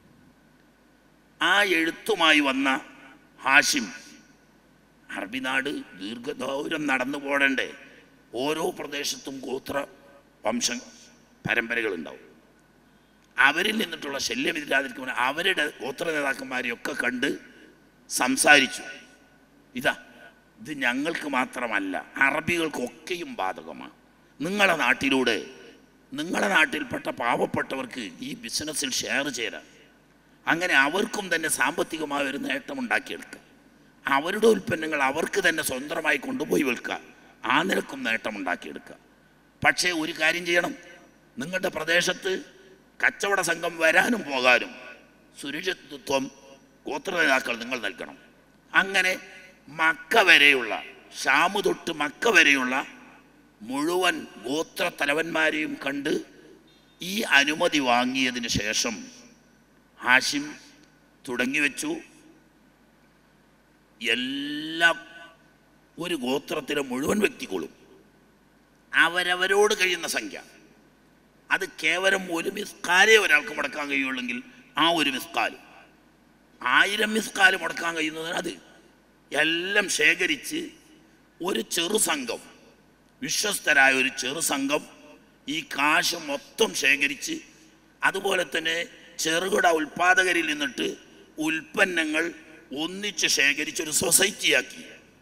ആ എഴുത്തുമായി വന്ന ഹാഷിം, അറബി നാട് ദീർഘദൂരം നടന്നു പോടണ്ടേ, ഓരോ പ്രദേശത്തും ഗോത്ര വംശ പരമ്പരകളുണ്ടാവും. അവരിൽ നിന്നിട്ടുള്ള ശല്യമില്ലാതിരിക്കുമ്പോൾ അവരുടെ ഗോത്ര നേതാക്കന്മാരെയൊക്കെ കണ്ട് സംസാരിച്ചു. ഇതാ, ഇത് ഞങ്ങൾക്ക് മാത്രമല്ല അറബികൾക്കൊക്കെയും ബാധകമാണ്. നിങ്ങളുടെ നാട്ടിലൂടെ നിങ്ങളുടെ നാട്ടിൽപ്പെട്ട പാവപ്പെട്ടവർക്ക് ഈ ബിസിനസ്സിൽ ഷെയർ ചേരാം. അങ്ങനെ അവർക്കും തന്നെ സാമ്പത്തികമായ ഒരു നേട്ടമുണ്ടാക്കിയെടുക്കുക. അവരുടെ ഉൽപ്പന്നങ്ങൾ അവർക്ക് തന്നെ സ്വന്തമായി കൊണ്ടുപോയി വിൽക്കുക. ആ നിലക്കും നേട്ടമുണ്ടാക്കിയെടുക്കുക. പക്ഷേ ഒരു കാര്യം ചെയ്യണം, നിങ്ങളുടെ പ്രദേശത്ത് കച്ചവട സംഘം വരാനും പോകാനും സുരക്ഷിതത്വം ഗോത്ര നേതാക്കൾ നിങ്ങൾ നൽകണം. അങ്ങനെ മക്ക വരെയുള്ള, ഷാമു തൊട്ട് മക്ക വരെയുള്ള മുഴുവൻ ഗോത്ര തലവന്മാരെയും കണ്ട് ഈ അനുമതി വാങ്ങിയതിന് ശേഷം ഹാഷിം തുടങ്ങി വെച്ചു, എല്ലാ ഒരു ഗോത്രത്തിലെ മുഴുവൻ വ്യക്തികളും അവരവരോട് കഴിയുന്ന സംഖ്യ. അത് കേവലം ഒരു മിസ്കാലേ ഒരാൾക്ക് മുടക്കാൻ കഴിയുള്ളെങ്കിൽ ആ ഒരു മിസ്കാല്, ആയിരം മിസ്കാല് മുടക്കാൻ കഴിയുന്നതിന് അത് എല്ലാം ശേഖരിച്ച് ഒരു ചെറു സംഘം, വിശ്വസ്തരായ ഒരു ചെറു സംഘം ഈ കാശ് മൊത്തം ശേഖരിച്ച്, അതുപോലെ തന്നെ ചെറുകിട ഉൽപ്പാദകരിൽ നിന്നിട്ട് ഉൽപ്പന്നങ്ങൾ ഒന്നിച്ച് ശേഖരിച്ചൊരു സൊസൈറ്റിയാക്കി.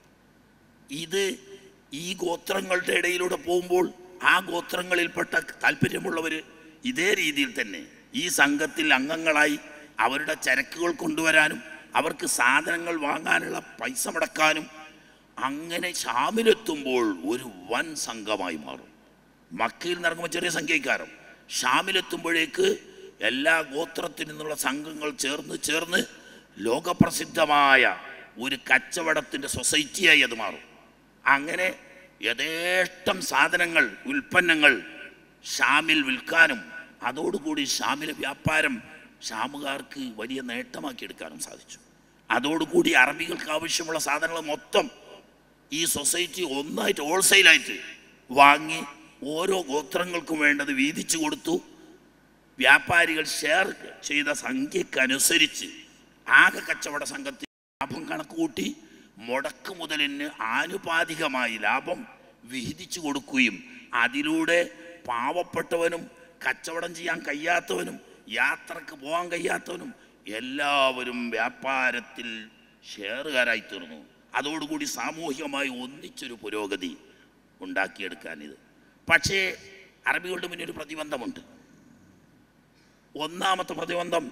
ഇത് ഈ ഗോത്രങ്ങളുടെ ഇടയിലൂടെ പോകുമ്പോൾ ആ ഗോത്രങ്ങളിൽപ്പെട്ട താല്പര്യമുള്ളവർ ഇതേ രീതിയിൽ തന്നെ ഈ സംഘത്തിൽ അംഗങ്ങളായി അവരുടെ ചരക്കുകൾ കൊണ്ടുവരാനും അവർക്ക് സാധനങ്ങൾ വാങ്ങാനുള്ള പൈസ മുടക്കാനും അങ്ങനെ ഷാമിലെത്തുമ്പോൾ ഒരു വൻ സംഘമായി മാറും. മക്കയിൽ നിറങ്ങുമ്പോൾ ചെറിയ സംഖ്യക്കാരും, ഷാമിലെത്തുമ്പോഴേക്ക് എല്ലാ ഗോത്രത്തിൽ നിന്നുള്ള സംഘങ്ങൾ ചേർന്ന് ചേർന്ന് ലോകപ്രസിദ്ധമായ ഒരു കച്ചവടത്തിൻ്റെ സൊസൈറ്റിയായി അത് മാറും. അങ്ങനെ യഥേഷ്ടം സാധനങ്ങൾ, ഉൽപ്പന്നങ്ങൾ ഷാമിൽ വിൽക്കാനും അതോടുകൂടി ഷാമിലെ വ്യാപാരം ഷാമുകാർക്ക് വലിയ നേട്ടമാക്കിയെടുക്കാനും സാധിച്ചു. അതോടുകൂടി അറബികൾക്ക് ആവശ്യമുള്ള സാധനങ്ങൾ മൊത്തം ഈ സൊസൈറ്റി ഒന്നായിട്ട് ഹോൾസെയിലായിട്ട് വാങ്ങി ഓരോ ഗോത്രങ്ങൾക്കും വേണ്ടത് വീതിച്ചു കൊടുത്തു. വ്യാപാരികൾ ഷെയർ ചെയ്ത സംഖ്യക്കനുസരിച്ച് ആകെ കച്ചവട സംഘത്തിൽ ലാഭം കണക്ക് കൂട്ടി മുടക്ക് മുതലിന് ആനുപാതികമായി ലാഭം വിഹിതിച്ചു കൊടുക്കുകയും അതിലൂടെ പാവപ്പെട്ടവനും കച്ചവടം ചെയ്യാൻ കഴിയാത്തവനും യാത്രക്ക് പോകാൻ കഴിയാത്തവനും എല്ലാവരും വ്യാപാരത്തിൽ ഷെയറുകാരായി തീർന്നു. അതോടുകൂടി സാമൂഹികമായി ഒന്നിച്ചൊരു പുരോഗതി ഉണ്ടാക്കിയെടുക്കാനിത്. പക്ഷേ അറബികളുടെ മുന്നിൽ ഒരു പ്രതിബന്ധമുണ്ട്. ഒന്നാമത്തെ പ്രതിബന്ധം,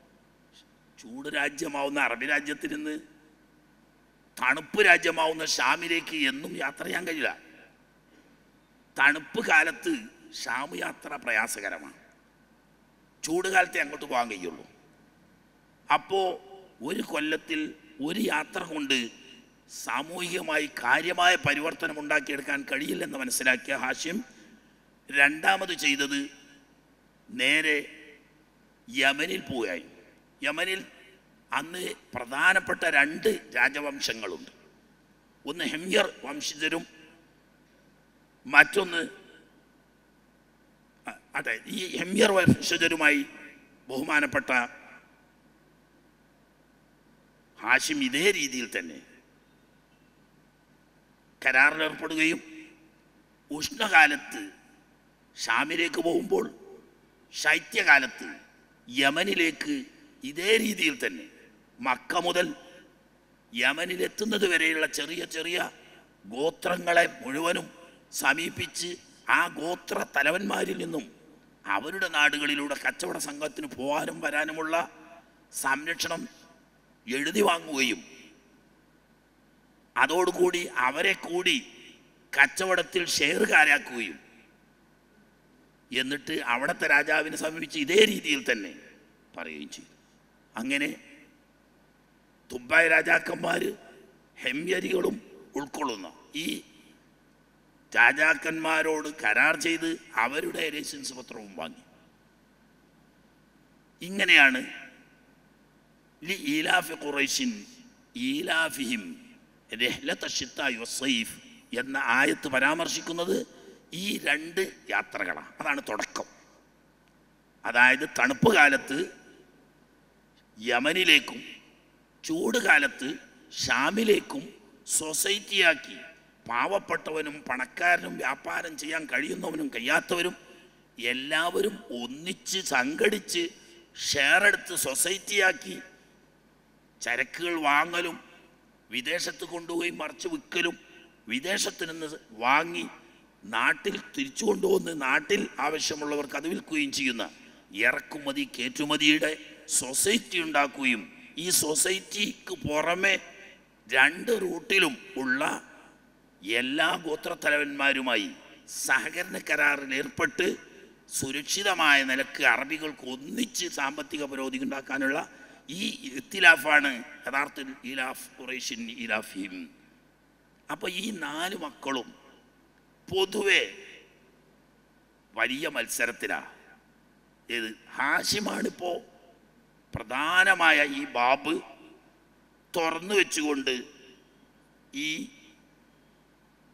ചൂട് രാജ്യമാവുന്ന അറബി രാജ്യത്തിൽ നിന്ന് തണുപ്പ് രാജ്യമാവുന്ന ഷാമിലേക്ക് എന്നും യാത്ര ചെയ്യാൻ കഴിയില്ല. തണുപ്പ് കാലത്ത് ഷാം യാത്ര പ്രയാസകരമാണ്, ചൂട് കാലത്തെ അങ്ങോട്ട് പോകാൻ കഴിയുള്ളൂ. അപ്പോൾ ഒരു കൊല്ലത്തിൽ ഒരു യാത്ര കൊണ്ട് സാമൂഹികമായി കാര്യമായ പരിവർത്തനം ഉണ്ടാക്കിയെടുക്കാൻ കഴിയില്ലെന്ന് മനസ്സിലാക്കിയ ഹാഷിം രണ്ടാമത് ചെയ്തത് നേരെ യമനിൽ പോവുകയായി. യമനിൽ അന്ന് പ്രധാനപ്പെട്ട രണ്ട് രാജവംശങ്ങളുണ്ട്. ഒന്ന് ഹെമ്യർ വംശജരും മറ്റൊന്ന് അതെ ഈ ഹെമ്യർ വംശജരുമായി ബഹുമാനപ്പെട്ട ഹാഷിം ഇതേ രീതിയിൽ തന്നെ കരാറിലേർപ്പെടുകയും ഉഷ്ണകാലത്ത് ഷാമിലേക്ക് പോകുമ്പോൾ ശൈത്യകാലത്ത് യമനിലേക്ക് ഇതേ രീതിയിൽ തന്നെ മക്ക മുതൽ യമനിലെത്തുന്നത് വരെയുള്ള ചെറിയ ചെറിയ ഗോത്രങ്ങളെ മുഴുവനും സമീപിച്ച് ആ ഗോത്ര തലവന്മാരിൽ നിന്നും അവരുടെ നാടുകളിലൂടെ കച്ചവട സംഘത്തിന് പോകാനും വരാനുമുള്ള സംരക്ഷണം എഴുതി വാങ്ങുകയും അതോടുകൂടി അവരെ കൂടി കച്ചവടത്തിൽ ഷെയറുകാരാക്കുകയും എന്നിട്ട് അവിടുത്തെ രാജാവിനെ സമീപിച്ച് ഇതേ രീതിയിൽ തന്നെ പറയുകയും ചെയ്തു. അങ്ങനെ തുബ്ബായ് രാജാക്കന്മാർ ഹെമ്യരികളും ഉൾക്കൊള്ളുന്ന ഈ രാജാക്കന്മാരോട് കരാർ ചെയ്ത് അവരുടെ ലൈസൻസ് പത്രവും വാങ്ങി. ഇങ്ങനെയാണ് ലി ഈലാഫി ഖുറൈശിൻ ഈലാഫിഹിം രഹ്ലത ശിത്താഇ വസ്സൈഫ് എന്ന ആയത്ത് പരാമർശിക്കുന്നത് ഈ രണ്ട് യാത്രകളാണ്. അതാണ് തുടക്കം. അതായത് തണുപ്പ് കാലത്ത് യമനിലേക്കും ചൂട് കാലത്ത് ഷാമിലേക്കും സൊസൈറ്റിയാക്കി പാവപ്പെട്ടവനും പണക്കാരനും വ്യാപാരം ചെയ്യാൻ കഴിയുന്നവനും കഴിയാത്തവരും എല്ലാവരും ഒന്നിച്ച് സംഘടിച്ച് ഷെയർ എടുത്ത് സൊസൈറ്റിയാക്കി ചരക്കുകൾ വാങ്ങലും വിദേശത്ത് കൊണ്ടുപോയി മറിച്ച് വിൽക്കലും വിദേശത്ത് നിന്ന് വാങ്ങി നാട്ടിൽ തിരിച്ചു കൊണ്ടുവന്ന് നാട്ടിൽ ആവശ്യമുള്ളവർക്ക് അത് വിൽക്കുകയും ചെയ്യുന്ന ഇറക്കുമതി കയറ്റുമതിയുടെ സൊസൈറ്റി ഉണ്ടാക്കുകയും ഈ സൊസൈറ്റിക്ക് പുറമെ രണ്ട് റൂട്ടിലും ഉള്ള എല്ലാ ഗോത്രത്തലവന്മാരുമായി സഹകരണ കരാറിൽ ഏർപ്പെട്ട് സുരക്ഷിതമായ നിലക്ക് അറബികൾക്ക് ഒന്നിച്ച് സാമ്പത്തിക പുരോഗതി ഉണ്ടാക്കാനുള്ള ഈ ഇഖ്തിലാഫാണ് യഥാർത്ഥ ഇലാഫ് ഖുറൈശിൻ ഇലാഫിഹിം. അപ്പോൾ ഈ നാല് മക്കളും പൊതുവെ വലിയ മത്സരത്തിലാണ്. ഏത് ഹാഷിമാണിപ്പോൾ പ്രധാനമായ ഈ ബാബ് തുറന്നു വെച്ചുകൊണ്ട് ഈ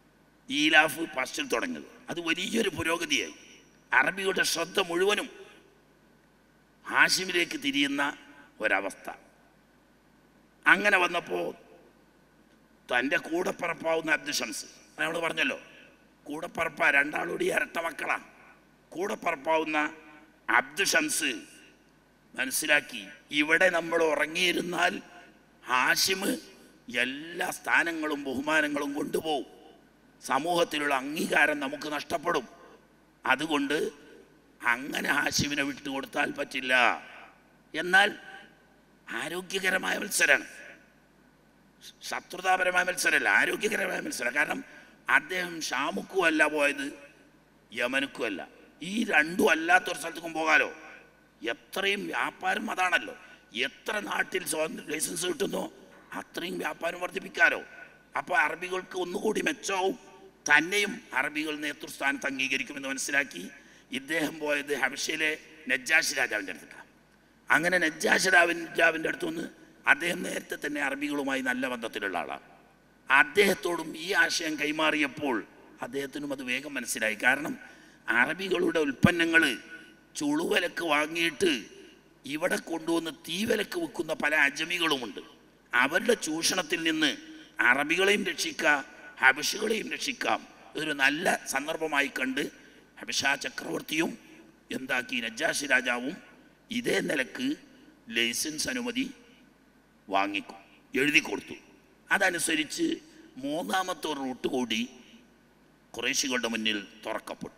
ഈലാഫ് ഫസ്റ്റിൽ തുടങ്ങിയത്. അത് വലിയൊരു പുരോഗതിയായി. അറബികളുടെ ശ്രദ്ധ മുഴുവനും ഹാഷിമിലേക്ക് തിരിയുന്ന ഒരവസ്ഥ. അങ്ങനെ വന്നപ്പോൾ തൻ്റെ കൂടപ്പറപ്പാവുന്ന അബ്ദു ഷംസ്, നമ്മൾ പറഞ്ഞല്ലോ കൂടപ്പറപ്പ രണ്ടാളോടി ഇരട്ട മക്കളാണ്. കൂടപ്പറപ്പാവുന്ന അബ്ദു ഷംസ് മനസ്സിലാക്കി, ഇവിടെ നമ്മൾ ഉറങ്ങിയിരുന്നാൽ ഹാഷിം എല്ലാ സ്ഥാനങ്ങളും ബഹുമാനങ്ങളും കൊണ്ടുപോകും, സമൂഹത്തിലുള്ള അംഗീകാരം നമുക്ക് നഷ്ടപ്പെടും. അതുകൊണ്ട് അങ്ങനെ ഹാഷിമിനെ വിട്ടുകൊടുത്താൽ പറ്റില്ല. എന്നാൽ ആരോഗ്യകരമായ മത്സരമാണ്, ശത്രുതാപരമായ മത്സരമല്ല, ആരോഗ്യകരമായ മത്സരം. കാരണം അദ്ദേഹം ഷാമുക്കും അല്ല പോയത്, യമനുക്കും അല്ല. ഈ രണ്ടും അല്ലാത്തൊരു സ്ഥലത്തേക്കും പോകാലോ. എത്രയും വ്യാപാരം അതാണല്ലോ. എത്ര നാട്ടിൽ ലൈസൻസ് കിട്ടുന്നോ അത്രയും വ്യാപാരം വർദ്ധിപ്പിക്കാലോ. അപ്പോൾ അറബികൾക്ക് ഒന്നുകൂടി മെച്ചവും, തന്നെയും അറബികൾ നേതൃസ്ഥാനത്ത് അംഗീകരിക്കുമെന്ന് മനസ്സിലാക്കി ഇദ്ദേഹം പോയത് ഹബശയിലെ നജ്ജാഷ് രാജാവിൻ്റെ അടുത്തേക്കാണ്. അങ്ങനെ നജ്ജാഷ് രാജാവിൻ്റെ അടുത്ത് നിന്ന് അദ്ദേഹം നേരത്തെ തന്നെ അറബികളുമായി നല്ല ബന്ധത്തിലുള്ള ആളാണ്. അദ്ദേഹത്തോടും ഈ ആശയം കൈമാറിയപ്പോൾ അദ്ദേഹത്തിനും അത് വേഗം മനസ്സിലായി. കാരണം അറബികളുടെ ഉൽപ്പന്നങ്ങൾ ചുളുവിലക്ക് വാങ്ങിയിട്ട് ഇവിടെ കൊണ്ടുവന്ന് തീവിലക്ക് വിൽക്കുന്ന പല അജമികളുമുണ്ട്. അവരുടെ ചൂഷണത്തിൽ നിന്ന് അറബികളെയും രക്ഷിക്കാം, ഹബശികളെയും രക്ഷിക്കാം. ഒരു നല്ല സന്ദർഭമായി കണ്ട് ഹബശ ചക്രവർത്തിയും എന്താക്കി, നജ്ജാഷി രാജാവും ഇതേ നിലക്ക് ലൈസൻസ് അനുമതി വാങ്ങിക്കും, എഴുതി കൊടുത്തു. അതനുസരിച്ച് മൂന്നാമത്തെ ഒരു റൂട്ട് കൂടി ഖുറൈശികളുടെ മുന്നിൽ തുറക്കപ്പെട്ടു.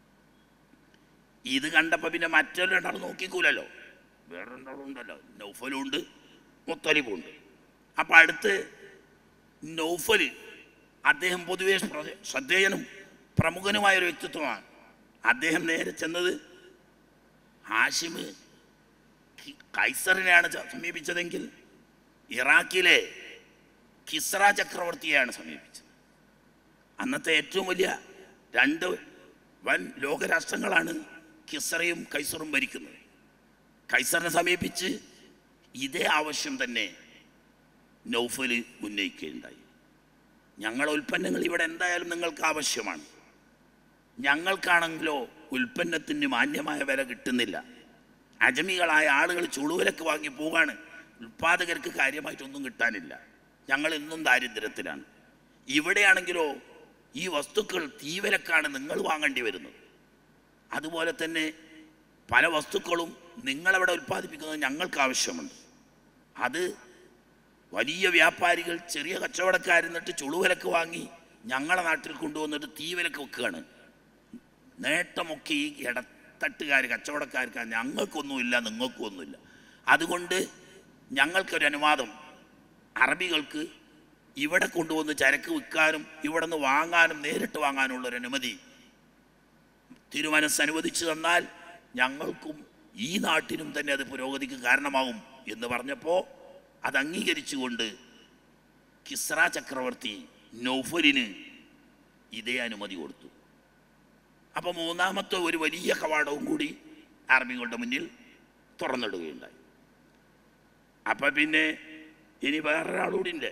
ഇത് കണ്ടപ്പോൾ പിന്നെ മറ്റൊരു രണ്ടാളും നോക്കിക്കൂലല്ലോ, വേറെ രണ്ടാളും ഉണ്ടല്ലോ, നൗഫലും ഉണ്ട് മുത്തലിബും ഉണ്ട്. അപ്പം അടുത്ത് നൗഫൽ, അദ്ദേഹം പൊതുവെ ശ്രദ്ധേയനും പ്രമുഖനുമായൊരു വ്യക്തിത്വമാണ്. അദ്ദേഹം നേരെ ചെന്നത് ഹാഷിം കൈസറിനെയാണ് സമീപിച്ചതെങ്കിൽ ഇറാഖിലെ കിസ്ര ചക്രവർത്തിയെയാണ് സമീപിച്ചത്. അന്നത്തെ ഏറ്റവും വലിയ രണ്ട് വൻ ലോകരാഷ്ട്രങ്ങളാണ് കിസ്രയും കൈസറും ഭരിക്കുന്നത്. കൈസറിനെ സമീപിച്ച് ഇതേ ആവശ്യം തന്നെ നൗഫൽ ഉന്നയിക്കുകയുണ്ടായി. ഞങ്ങളുടെ ഉൽപ്പന്നങ്ങൾ ഇവിടെ എന്തായാലും നിങ്ങൾക്ക് ആവശ്യമാണ്, ഞങ്ങൾക്കാണെങ്കിലോ ഉൽപ്പന്നത്തിന് മാന്യമായ വില കിട്ടുന്നില്ല. അജമികളായ ആളുകൾ ചുളുവിലക്ക് വാങ്ങി പോവാണ്, ഉൽപ്പാദകർക്ക് കാര്യമായിട്ടൊന്നും കിട്ടാനില്ല, ഞങ്ങൾ ഇന്നും ദാരിദ്ര്യത്തിലാണ്. ഇവിടെയാണെങ്കിലോ ഈ വസ്തുക്കൾ തീവിലക്കാണ് നിങ്ങൾ വാങ്ങേണ്ടി വരുന്നത്. അതുപോലെ തന്നെ പല വസ്തുക്കളും നിങ്ങളവിടെ ഉൽപ്പാദിപ്പിക്കുന്നത് ഞങ്ങൾക്ക് ആവശ്യമുണ്ട്. അത് വലിയ വ്യാപാരികൾ ചെറിയ കച്ചവടക്കാരെന്നിട്ട് ചുളുവിലക്ക് വാങ്ങി ഞങ്ങളുടെ നാട്ടിൽ കൊണ്ടുവന്നിട്ട് തീവിലക്ക് വെക്കുകയാണ്. നേട്ടമൊക്കെ ഈ ഇടത്തട്ടുകാർ കച്ചവടക്കാർക്കാണ്, ഞങ്ങൾക്കൊന്നുമില്ല, നിങ്ങൾക്കും ഒന്നുമില്ല. അതുകൊണ്ട് ഞങ്ങൾക്കൊരു അനുവാദം, അറബികൾക്ക് ഇവിടെ കൊണ്ടുവന്ന് ചരക്ക് വിൽക്കാനും ഇവിടെ നിന്ന് വാങ്ങാനും നേരിട്ട് വാങ്ങാനുള്ളൊരു അനുമതി തിരുമനസ് അനുവദിച്ചു തന്നാൽ ഞങ്ങൾക്കും ഈ നാട്ടിനും തന്നെ അത് പുരോഗതിക്ക് കാരണമാകും എന്ന് പറഞ്ഞപ്പോൾ അത് അംഗീകരിച്ചുകൊണ്ട് കിസ്ര ചക്രവർത്തി നൗഫലിന് ഇതേ അനുമതി കൊടുത്തു. അപ്പോൾ മൂന്നാമത്തെ ഒരു വലിയ കവാടവും കൂടി അറബികളുടെ മുന്നിൽ തുറന്നിടുകയുണ്ടായി. അപ്പം പിന്നെ ഇനി വേറൊരാളുകൂടി ഉണ്ട്,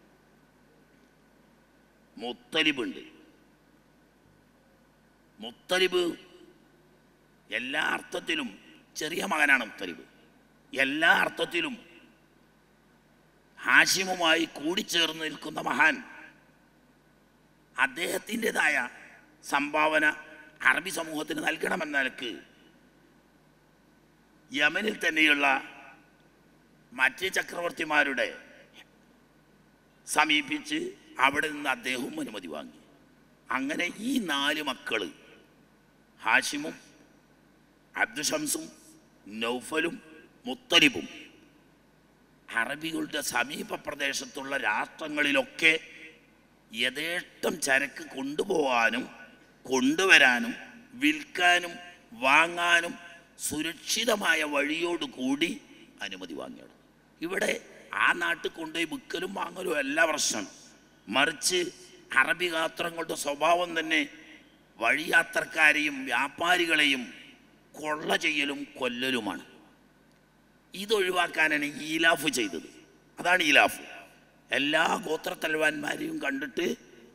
മുത്തലിബുണ്ട്. മുത്തലിബ് എല്ലാ അർത്ഥത്തിലും ചെറിയ മകനാണ്. മുത്തലിബ് എല്ലാ അർത്ഥത്തിലും ഹാഷിമുമായി കൂടിച്ചേർന്ന് നിൽക്കുന്ന മഹാൻ. അദ്ദേഹത്തിൻ്റെതായ സംഭാവന അറബി സമൂഹത്തിന് നൽകണമെന്ന നിലക്ക് യമനിൽ തന്നെയുള്ള മറ്റ് ചക്രവർത്തിമാരുടെ സമീപിച്ച് അവിടെ നിന്ന് അദ്ദേഹവും അനുമതി വാങ്ങി. അങ്ങനെ ഈ നാല് മക്കൾ, ഹാഷിമും അബ്ദു ഷംസും നൗഫലും മുത്തലിബും, അറബികളുടെ സമീപ പ്രദേശത്തുള്ള രാഷ്ട്രങ്ങളിലൊക്കെ യഥേഷ്ടം ചരക്ക് കൊണ്ടുപോകാനും കൊണ്ടുവരാനും വിൽക്കാനും വാങ്ങാനും സുരക്ഷിതമായ വഴിയോടുകൂടി അനുമതി വാങ്ങിയാണ്. ഇവിടെ ആ നാട്ടിൽ കൊണ്ടുപോയി വിൽക്കലും വാങ്ങലും എല്ലാ പ്രശ്നം. മറിച്ച് അറബി ഗാത്രങ്ങളുടെ സ്വഭാവം തന്നെ വഴിയാത്രക്കാരെയും വ്യാപാരികളെയും കൊള്ള ചെയ്യലും കൊല്ലലുമാണ്. ഇതൊഴിവാക്കാനാണ് ഈലാഫ് ചെയ്തത്. അതാണ് ഈലാഫ്. എല്ലാ ഗോത്രത്തലവാന്മാരെയും കണ്ടിട്ട്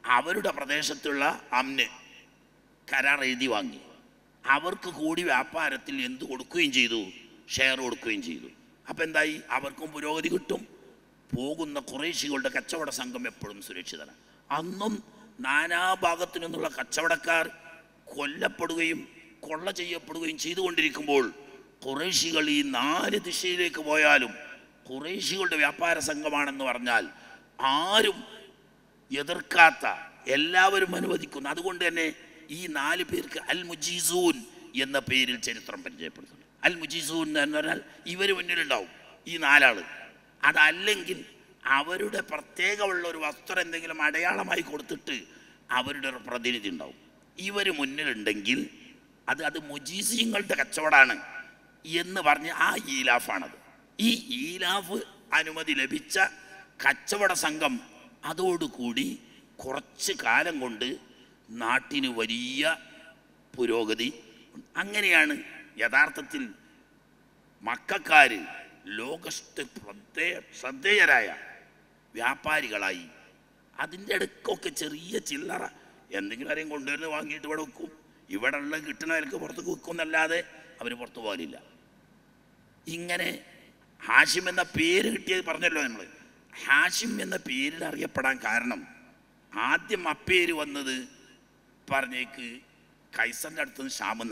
അവരുടെ പ്രദേശത്തുള്ള അമ്ന് കരാർ എഴുതി വാങ്ങി. അവർക്ക് കൂടി വ്യാപാരത്തിൽ എന്ത് കൊടുക്കുകയും ചെയ്തു, ഷെയർ കൊടുക്കുകയും ചെയ്തു. അപ്പം എന്തായി, അവർക്കും പുരോഗതി കിട്ടും. പോകുന്ന ഖുറൈശികളുടെ കച്ചവട സംഘം എപ്പോഴും സുരക്ഷിതരാണ്. അന്നും നാനാഭാഗത്തു നിന്നുള്ള കച്ചവടക്കാർ കൊല്ലപ്പെടുകയും കൊള്ള ചെയ്യപ്പെടുകയും ചെയ്തുകൊണ്ടിരിക്കുമ്പോൾ ഖുറൈശികൾ ഈ നാല് ദിശയിലേക്ക് പോയാലും ഖുറൈശികളുടെ വ്യാപാര സംഘമാണെന്ന് പറഞ്ഞാൽ ആരും എതിർക്കാത്ത, എല്ലാവരും അനുവദിക്കുന്നു. അതുകൊണ്ട് തന്നെ ഈ നാല് പേർക്ക് അൽ മുജീസൂൻ എന്ന പേരിൽ ചരിത്രം പരിചയപ്പെടുത്തുന്നു. അൽ മുജീസൂൻ എന്ന് പറഞ്ഞാൽ ഇവർ മുന്നിലുണ്ടാവും ഈ നാലാള്. അതല്ലെങ്കിൽ അവരുടെ പ്രത്യേകമുള്ള ഒരു വസ്ത്രം എന്തെങ്കിലും അടയാളമായി കൊടുത്തിട്ട് അവരുടെ ഒരു പ്രതിനിധി ഉണ്ടാവും. ഇവർ മുന്നിലുണ്ടെങ്കിൽ അത് അത് മുജീസിങ്ങളുടെ കച്ചവടമാണ് എന്ന് പറഞ്ഞ് ആ ഈലാഫാണത്. ഈ ഈലാഫ് അനുമതി ലഭിച്ച കച്ചവട സംഘം അതോടുകൂടി കുറച്ച് കാലം കൊണ്ട് നാട്ടിന് വലിയ പുരോഗതി. അങ്ങനെയാണ് യഥാർത്ഥത്തിൽ മക്കക്കാര് ലോകത്ത് ശ്രദ്ധേയരായ വ്യാപാരികളായി. അതിൻ്റെ ഇടയ്ക്കൊക്കെ ചെറിയ ചില്ലറ എന്തെങ്കിലും ആരെയും കൊണ്ടുവരുന്ന വാങ്ങിയിട്ട് ഇവിടെ വെക്കും. ഇവിടെ ഉള്ള കിട്ടുന്നവർക്ക് പുറത്തേക്ക് വെക്കുമെന്നല്ലാതെ അവർ പുറത്തു പോകാനില്ല. ഇങ്ങനെ ഹാഷിം എന്ന പേര് കിട്ടിയത് പറഞ്ഞല്ലോ നമ്മൾ. ഹാഷിം എന്ന പേരിൽ അറിയപ്പെടാൻ കാരണം ആദ്യം അപ്പേര് വന്നത് പറഞ്ഞേക്ക് കൈസറിൻ്റെ അടുത്തുനിന്ന് ഷാമെന്ന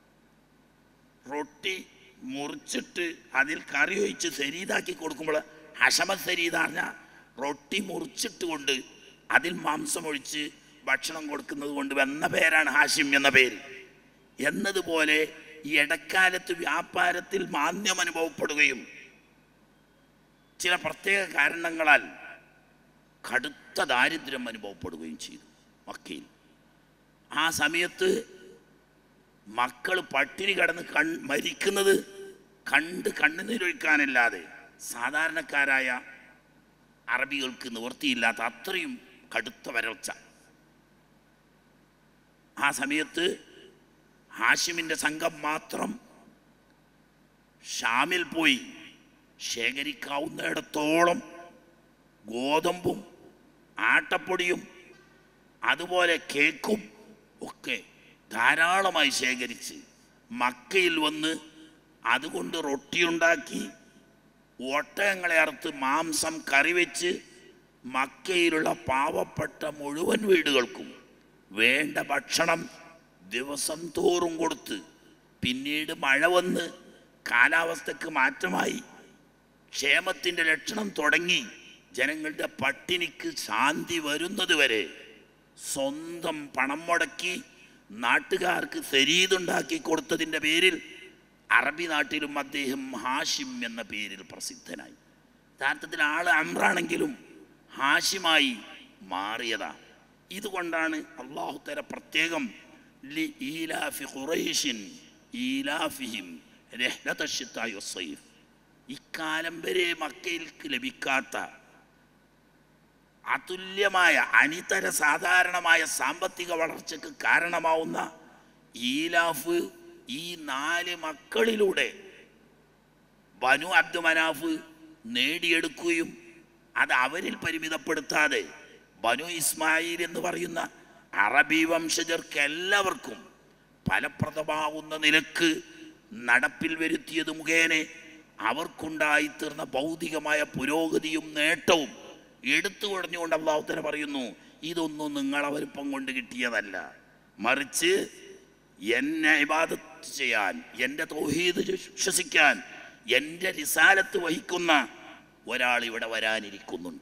റൊട്ടി മുറിച്ചിട്ട് അതിൽ കറി ഒഴിച്ച് ശരീതാക്കി കൊടുക്കുമ്പോൾ ഹഷമത് ശരീദ പറഞ്ഞാൽ റൊട്ടി മുറിച്ചിട്ട് കൊണ്ട് അതിൽ മാംസം ഒഴിച്ച് ഭക്ഷണം കൊടുക്കുന്നത് കൊണ്ട് വന്ന പേരാണ് ഹാഷിം എന്ന പേര്. എന്നതുപോലെ ഈ ഇടക്കാലത്ത് വ്യാപാരത്തിൽ മാന്ദ്യം അനുഭവപ്പെടുകയും ചില പ്രത്യേക കാരണങ്ങളാൽ കടുത്ത ദാരിദ്ര്യം അനുഭവപ്പെടുകയും ചെയ്തു മക്കയിൽ. ആ സമയത്ത് മക്കൾ പട്ടിണി കടന്ന് കൺ മരിക്കുന്നത് കണ്ട് കണ്ണുനീരൊഴുക്കാനല്ലാതെ സാധാരണക്കാരായ അറബികൾക്ക് നിവൃത്തിയില്ലാത്ത അത്രയും കടുത്ത വരൾച്ച. ആ സമയത്ത് ഹാഷിമിൻ്റെ സംഘം മാത്രം ഷാമിൽ പോയി ശേഖരിക്കാവുന്നിടത്തോളം ഗോതമ്പും ആട്ടപ്പൊടിയും അതുപോലെ കേക്കും ഒക്കെ ധാരാളമായി ശേഖരിച്ച് മക്കയിൽ വന്ന് അതുകൊണ്ട് റൊട്ടിയുണ്ടാക്കി ഒട്ടകങ്ങളെ അറുത്ത് മാംസം കറി വെച്ച് മക്കയിലുള്ള പാവപ്പെട്ട മുഴുവൻ വീടുകൾക്കും വേണ്ട ഭക്ഷണം ദിവസം തോറും കൊടുത്ത് പിന്നീട് മഴ വന്ന് കാലാവസ്ഥക്ക് മാറ്റമായി ക്ഷേമത്തിൻ്റെ ലക്ഷണം തുടങ്ങി ജനങ്ങളുടെ പട്ടിണിക്ക് ശാന്തി വരുന്നത് വരെ സ്വന്തം പണം മുടക്കി നാട്ടുകാർക്ക് ശരീതുണ്ടാക്കി കൊടുത്തതിൻ്റെ പേരിൽ അറബി നാട്ടിലും അദ്ദേഹം ഹാഷിം എന്ന പേരിൽ പ്രസിദ്ധനായി. യഥാർത്ഥത്തിൽ ആള് അമ്രാണെങ്കിലും ഹാഷിമായി മാറിയതാണ്. ഇതുകൊണ്ടാണ് അള്ളാഹു തആല പ്രത്യേകം ലി ഈലാഫി ഖുറൈശിൻ ഈലാഫിഹിം റഹ്ലത ശിത്താഇ വസ്സൈഫ്, ഇക്കാലം വരെ മക്കയിൽക്ക് ലഭിക്കാത്ത അതുല്യമായ അനിതര സാധാരണമായ സാമ്പത്തിക വളർച്ചയ്ക്ക് കാരണമാവുന്ന ഈലാഫ് ഈ നാല് മക്കളിലൂടെ ബനു അബ്ദു മനാഫ് നേടിയെടുക്കുകയും അത് അവരിൽ പരിമിതപ്പെടുത്താതെ ബനു ഇസ്മായിൽ എന്ന് പറയുന്ന അറബി വംശജർക്ക് എല്ലാവർക്കും ഫലപ്രദമാവുന്ന നിലക്ക് നടപ്പിൽ വരുത്തിയത് മുഖേന അവർക്കുണ്ടായിത്തീർന്ന ഭൗതികമായ പുരോഗതിയും നേട്ടവും എടുത്തു കുടഞ്ഞുകൊണ്ട് അല്ലാഹു തആല പറയുന്നു, ഇതൊന്നും നിങ്ങളവരിപ്പം കൊണ്ട് കിട്ടിയതല്ല, മറിച്ച് എന്നെ ഇബാദത്ത് ചെയ്യാൻ, എൻ്റെ തൗഹീദ് വിശ്വസിക്കാൻ, എൻ്റെ റിസാലത്ത് വഹിക്കുന്ന ഒരാൾ ഇവിടെ വരാനിരിക്കുന്നുണ്ട്.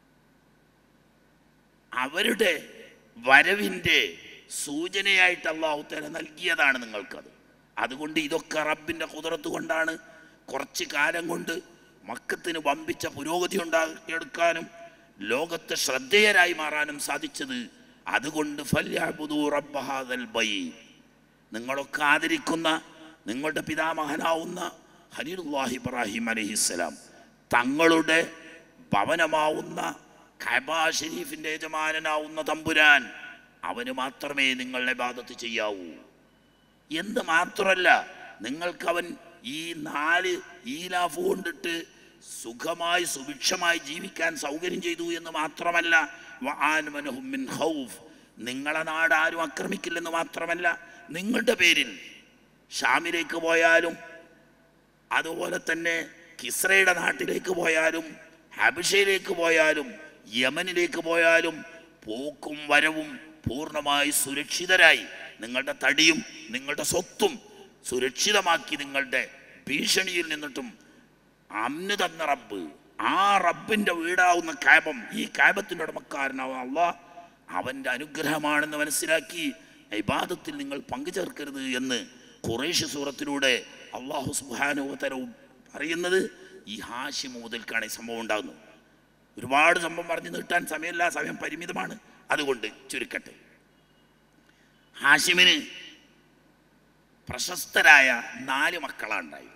അവരുടെ വരവിൻ്റെ സൂചനയായിട്ട് അല്ലാഹു തആല നൽകിയതാണ് നിങ്ങൾക്കത്. അതുകൊണ്ട് ഇതൊക്കെ റബ്ബിൻ്റെ ഖുദ്റത്ത് കൊണ്ടാണ് കുറച്ച് കാലം കൊണ്ട് മക്കത്തിന് വമ്പിച്ച പുരോഗതി ഉണ്ടാക്കിയെടുക്കാനും ലോകത്തെ ശ്രദ്ധേയരായി മാറാനും സാധിച്ചത്. അതുകൊണ്ട് ഫല്യഅ്ബുദൂ റബ്ബ ഹാദൽ ബൈത്ത്, നിങ്ങളൊക്കെ ആദരിക്കുന്ന നിങ്ങളുടെ പിതാമഹനാവുന്ന ഖലീലുല്ലാഹി ഇബ്രാഹിം അലൈഹിസ്സലാം തങ്ങളുടെ ഭവനമാവുന്ന കഅബ ഷരീഫിൻ്റെ യജമാനനാവുന്ന തമ്പുരാൻ, അവന് മാത്രമേ നിങ്ങൾ ഇബാദത്ത് ചെയ്യാവൂ എന്ന് മാത്രമല്ല, നിങ്ങൾക്കവൻ ഈ നാല് ഈലാഫ് കൊണ്ടിട്ട് സുഖമായി സുഭിക്ഷമായി ജീവിക്കാൻ സൗകര്യം ചെയ്തു എന്ന് മാത്രമല്ല, വആമനഹും മിൻ ഖൗഫ്, നിങ്ങളെ നാട് ആരും ആക്രമിക്കില്ലെന്ന് മാത്രമല്ല നിങ്ങളുടെ പേരിൽ ഷാമിലേക്ക് പോയാലും അതുപോലെ തന്നെ കിസ്രയുടെ നാട്ടിലേക്ക് പോയാലും ഹബശയിലേക്ക് പോയാലും യമനിലേക്ക് പോയാലും പോക്കും വരവും പൂർണ്ണമായി സുരക്ഷിതരായി നിങ്ങളുടെ തടിയും നിങ്ങളുടെ സ്വത്തും സുരക്ഷിതമാക്കി നിങ്ങളുടെ ഭീഷണിയിൽ നിന്നിട്ടും അന്ന് തന്ന റബ്ബ്, ആ റബ്ബിൻ്റെ വീടാവുന്ന കാബം, ഈ കാബത്തിൻ്റെ ഉടമക്കാരനാവുന്ന അള്ളാഹ് അവൻ്റെ അനുഗ്രഹമാണെന്ന് മനസ്സിലാക്കി ഇബാദത്തിൽ നിങ്ങൾ പങ്കുചേർക്കരുത് എന്ന് ഖുറൈശ് സൂറത്തിലൂടെ അള്ളാഹു സുബ്ഹാനഹു വ തആല പറയുന്നത് ഈ ഹാഷിം മുതൽക്കാണ് ഈ സംഭവം ഉണ്ടാകുന്നത്. ഒരുപാട് സംഭവം പറഞ്ഞു നീട്ടാൻ സമയമില്ല, സമയം പരിമിതമാണ്, അതുകൊണ്ട് ചുരുക്കട്ടെ. ഹാഷിമിന് പ്രശസ്തരായ നാല് മക്കളാണ് ഉണ്ടായിരുന്നത്.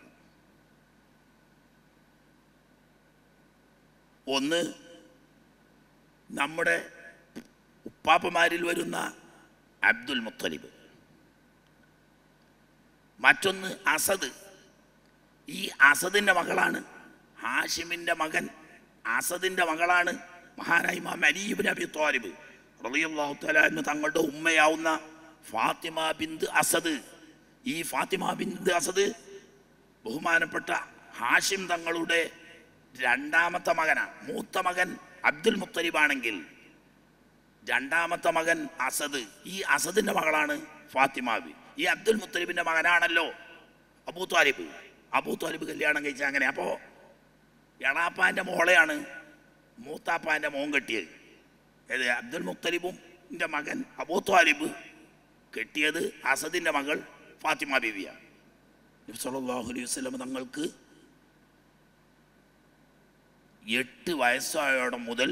ഒന്ന് നമ്മുടെ ഉപ്പാപ്പമാരിൽ വരുന്ന അബ്ദുൽ മുത്തലിബ്, മറ്റൊന്ന് അസദ്. ഈ അസദിൻ്റെ മകളാണ് ഹാഷിമിൻ്റെ മകൻ. അസദിൻ്റെ മകളാണ് മഹാനായ ഇമാം അലി ഇബ്നു അബി ത്വാലിബ് റളിയല്ലാഹു തആല അൻഹു തങ്ങളുടെ ഉമ്മയാവുന്ന ഫാത്തിമ ബിന്ത് അസദ്. ഈ ഫാത്തിമ ബിന്ത് അസദ് ബഹുമാനപ്പെട്ട ഹാഷിം തങ്ങളുടെ രണ്ടാമത്തെ മകനാണ്. മൂത്ത മകൻ അബ്ദുൽ മുത്തലിബാണെങ്കിൽ രണ്ടാമത്തെ മകൻ അസദ്. ഈ അസദിൻ്റെ മകളാണ് ഫാത്തിമ ബി. ഈ അബ്ദുൽ മുത്തലിബിൻ്റെ മകനാണല്ലോ അബൂ ത്വാലിബ്. അബൂ ത്വാലിബ് കല്യാണം കഴിച്ച അങ്ങനെ. അപ്പോൾ എളാപ്പാൻ്റെ മോളെയാണ് മൂത്താപ്പാൻ്റെ മോൻ കെട്ടിയത്. ഏത് അബ്ദുൽ മുത്തലിബും മകൻ അബൂ ത്വാലിബ് കെട്ടിയത് അസദിൻ്റെ മകൾ ഫാത്തിമ ബീവിയാണ്. നബി സല്ലല്ലാഹു അലൈഹി വസല്ലം തങ്ങൾക്ക് എട്ട് വയസ്സായോടെ മുതൽ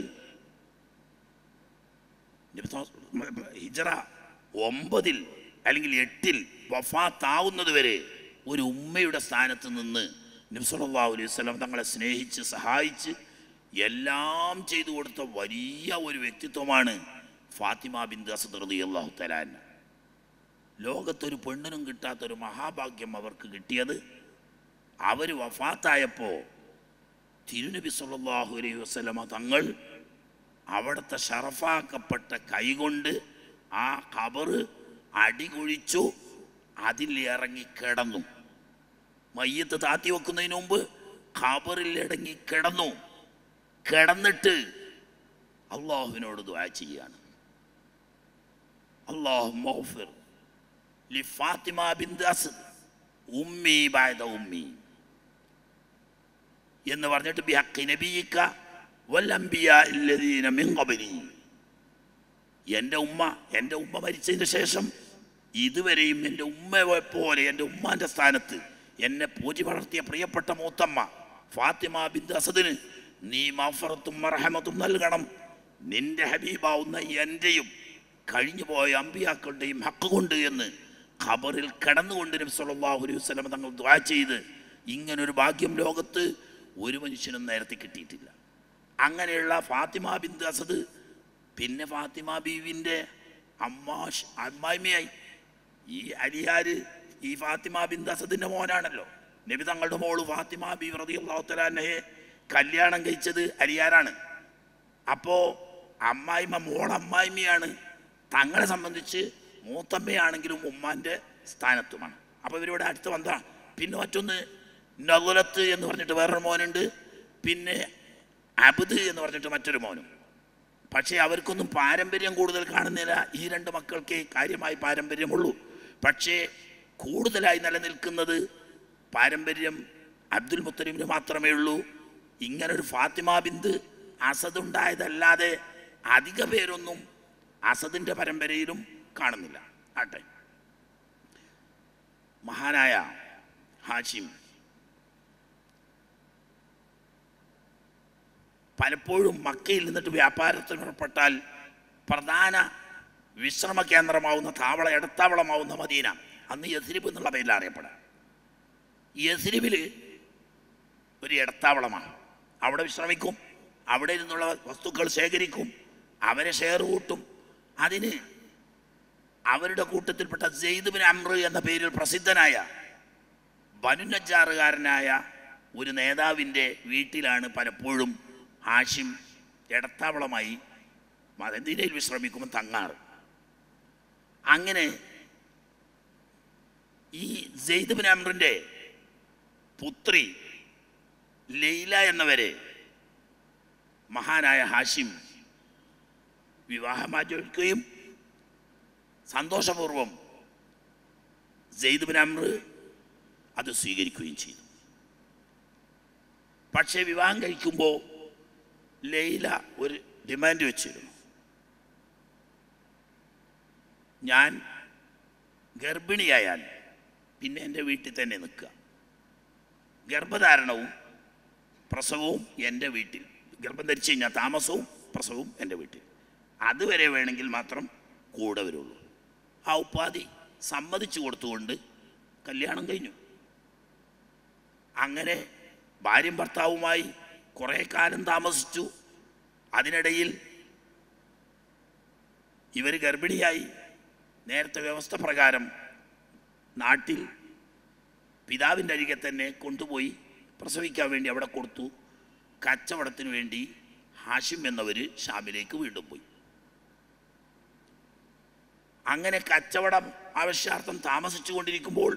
ഹിജറ ഒമ്പതിൽ അല്ലെങ്കിൽ എട്ടിൽ വഫാത്താവുന്നത് വരെ ഒരു ഉമ്മയുടെ സ്ഥാനത്ത് നിന്ന് നബി സല്ലല്ലാഹു അലൈഹി വസല്ലം തങ്ങളെ സ്നേഹിച്ച് സഹായിച്ച് എല്ലാം ചെയ്തു കൊടുത്ത വലിയ ഒരു വ്യക്തിത്വമാണ് ഫാത്തിമ ബിന്ത് അസദ് റളിയല്ലാഹു തആല അൻഹ. ലോകത്തൊരു പെണ്ണിനും കിട്ടാത്തൊരു മഹാഭാഗ്യം അവർക്ക് കിട്ടിയത്, അവർ വഫാത്തായപ്പോൾ തിരുനബി സല്ലല്ലാഹു അലൈഹി വസല്ലമ തങ്ങൾ അവിടുത്തെ ഷറഫാക്കപ്പെട്ട കൈകൊണ്ട് ആ ഖബറ് അടികുഴിച്ചു, അതിൽ ഇറങ്ങി കിടന്നു. മയ്യത്ത് താത്തി വെക്കുന്നതിന് മുമ്പ് ഖബറിൽ ഇറങ്ങി കിടന്നു. കിടന്നിട്ട് അള്ളാഹുവിനോട് ദുആ ചെയ്യാണ്, അല്ലാഹുമ്മ ഗ്ഫിർ ലി ഫാത്തിമ ബിന്ത് അസദ് ഉമ്മി ബഅദ ഉമ്മി എന്ന് പറഞ്ഞിട്ട് ബിഹഖി നബിയിക വൽ അംബിയാ അല്ലദീന മിൻ ഖബ്ലി, എൻ്റെ ഉമ്മ എൻ്റെ ഉമ്മ മരിച്ചതിന് ശേഷം ഇതുവരെയും എൻ്റെ ഉമ്മയെ പോലെ എൻ്റെ ഉമ്മാൻ്റെ സ്ഥാനത്ത് എന്നെ പൂജി വളർത്തിയ പ്രിയപ്പെട്ട മൂത്തമ്മ ഫാത്തിമ ബിന്ത് അസദിന് നീ മഗ്ഫിറത്തും മർഹമത്തും നൽകണം. നിന്റെ ഹബീബാവുന്ന എൻ്റെയും കഴിഞ്ഞുപോയ അമ്പിയാക്കളുടെയും ഹക്ക് കൊണ്ട് എന്ന് ഖബറിൽ കിടന്നുകൊണ്ട് നബി സല്ലല്ലാഹു അലൈഹി വസല്ലം തങ്ങൾ ദുആ ചെയ്ത്, ഇങ്ങനൊരു ഭാഗ്യം ലോകത്ത് ഒരു മനുഷ്യനും നേരത്തെ കിട്ടിയിട്ടില്ല. അങ്ങനെയുള്ള ഫാത്തിമ ബിന്ത് അസദ് പിന്നെ ഫാത്തിമ ബീവിൻ്റെ അമ്മാഷ് അമ്മായിമ്മയായി. ഈ അലിയാർ ഈ ഫാത്തിമ ബിന്ത് അസദിൻ്റെ മോനാണല്ലോ. നബി തങ്ങളുടെ മോള് ഫാത്തിമ ബീവി റളിയല്ലാഹു തആല അൻഹയെ കല്യാണം കഴിച്ചത് അലിയാരാണ്. അപ്പോൾ അമ്മായിമ്മ മോൾ അമ്മായിമ്മയാണ്. തങ്ങളെ സംബന്ധിച്ച് മൂത്തമ്മയാണെങ്കിലും ഉമ്മാൻ്റെ സ്ഥാനത്തുമാണ്. അപ്പോൾ ഇവരിവിടെ അടുത്ത് വന്നതാണ്. പിന്നെ മറ്റൊന്ന് നദലത്ത് എന്ന് പറഞ്ഞിട്ട് വേറൊരു മോനുണ്ട്, പിന്നെ അബ്ദ് എന്ന് പറഞ്ഞിട്ട് മറ്റൊരു മോനും. പക്ഷേ അവർക്കൊന്നും പാരമ്പര്യം കൂടുതൽ കാണുന്നില്ല. ഈ രണ്ട് മക്കൾക്കേ കാര്യമായി പാരമ്പര്യമുള്ളൂ. പക്ഷേ കൂടുതലായി നിലനിൽക്കുന്നത് പാരമ്പര്യം അബ്ദുൽ മുത്തലിബിന് മാത്രമേ ഉള്ളൂ. ഇങ്ങനൊരു ഫാത്തിമ ബിന്ത് അസദ് ഉണ്ടായതല്ലാതെ അധിക പേരൊന്നും അസദിൻ്റെ പരമ്പരയിലും കാണുന്നില്ല. ആട്ടെ, മഹാനായ ഹാഷിം പലപ്പോഴും മക്കയിൽ നിന്നിട്ട് വ്യാപാരത്തിന് പുറപ്പെട്ടാൽ പ്രധാന വിശ്രമ കേന്ദ്രമാവുന്ന താവള ഇടത്താവളമാവുന്ന മദീന, അന്ന് യസ്രിബ് എന്നുള്ള പേരിൽ അറിയപ്പെടാം. യസ്രിബിൽ ഒരു ഇടത്താവളമാണ്. അവിടെ വിശ്രമിക്കും, അവിടെ നിന്നുള്ള വസ്തുക്കൾ ശേഖരിക്കും, അവരെ ഷെയർ കൂട്ടും. അതിന് അവരുടെ കൂട്ടത്തിൽപ്പെട്ട സെയ്ദ് ബിൻ അംർ എന്ന പേരിൽ പ്രസിദ്ധനായ ബനു നജ്ജാറുകാരനായ ഒരു നേതാവിൻ്റെ വീട്ടിലാണ് പലപ്പോഴും ഹാഷിം ഇടത്താവളമായി മദീനയിൽ വിശ്രമിക്കുമ്പോൾ തങ്ങാറ്. അങ്ങനെ ഈ സെയ്ദ് ബിൻ അംറിൻ്റെ പുത്രി ലൈല എന്നവരെ മഹാനായ ഹാഷിം വിവാഹമാചരിക്കുകയും സന്തോഷപൂർവം സെയ്ദ് ബിൻ അംർ അത് സ്വീകരിക്കുകയും ചെയ്തു. പക്ഷേ വിവാഹം കഴിക്കുമ്പോൾ ലൈല ഒരു ഡിമാൻഡ് വെച്ചിരുന്നു. ഞാൻ ഗർഭിണിയായാൽ പിന്നെ എൻ്റെ വീട്ടിൽ തന്നെ നിൽക്കുക, ഗർഭധാരണവും പ്രസവവും എൻ്റെ വീട്ടിൽ, ഗർഭം ധരിച്ചു കഴിഞ്ഞാൽ താമസവും പ്രസവവും എൻ്റെ വീട്ടിൽ, അതുവരെ വേണമെങ്കിൽ മാത്രം കൂടെ വരുള്ളൂ. ആ ഉപാധി സമ്മതിച്ചു കൊടുത്തുകൊണ്ട് കല്യാണം കഴിഞ്ഞു. അങ്ങനെ ഭാര്യയും ഭർത്താവുമായി കുറേ കാലം താമസിച്ചു. അതിനിടയിൽ ഇവർ ഗർഭിണിയായി. നേരത്തെ വ്യവസ്ഥ പ്രകാരം നാട്ടിൽ പിതാവിൻ്റെ അരികെ തന്നെ കൊണ്ടുപോയി പ്രസവിക്കാൻ വേണ്ടി അവിടെ കൊടുത്തു. കച്ചവടത്തിന് വേണ്ടി ഹാഷിം എന്നവർ ഷാമിലേക്ക് വീണ്ടും പോയി. അങ്ങനെ കച്ചവടം ആവശ്യാർത്ഥം താമസിച്ചു കൊണ്ടിരിക്കുമ്പോൾ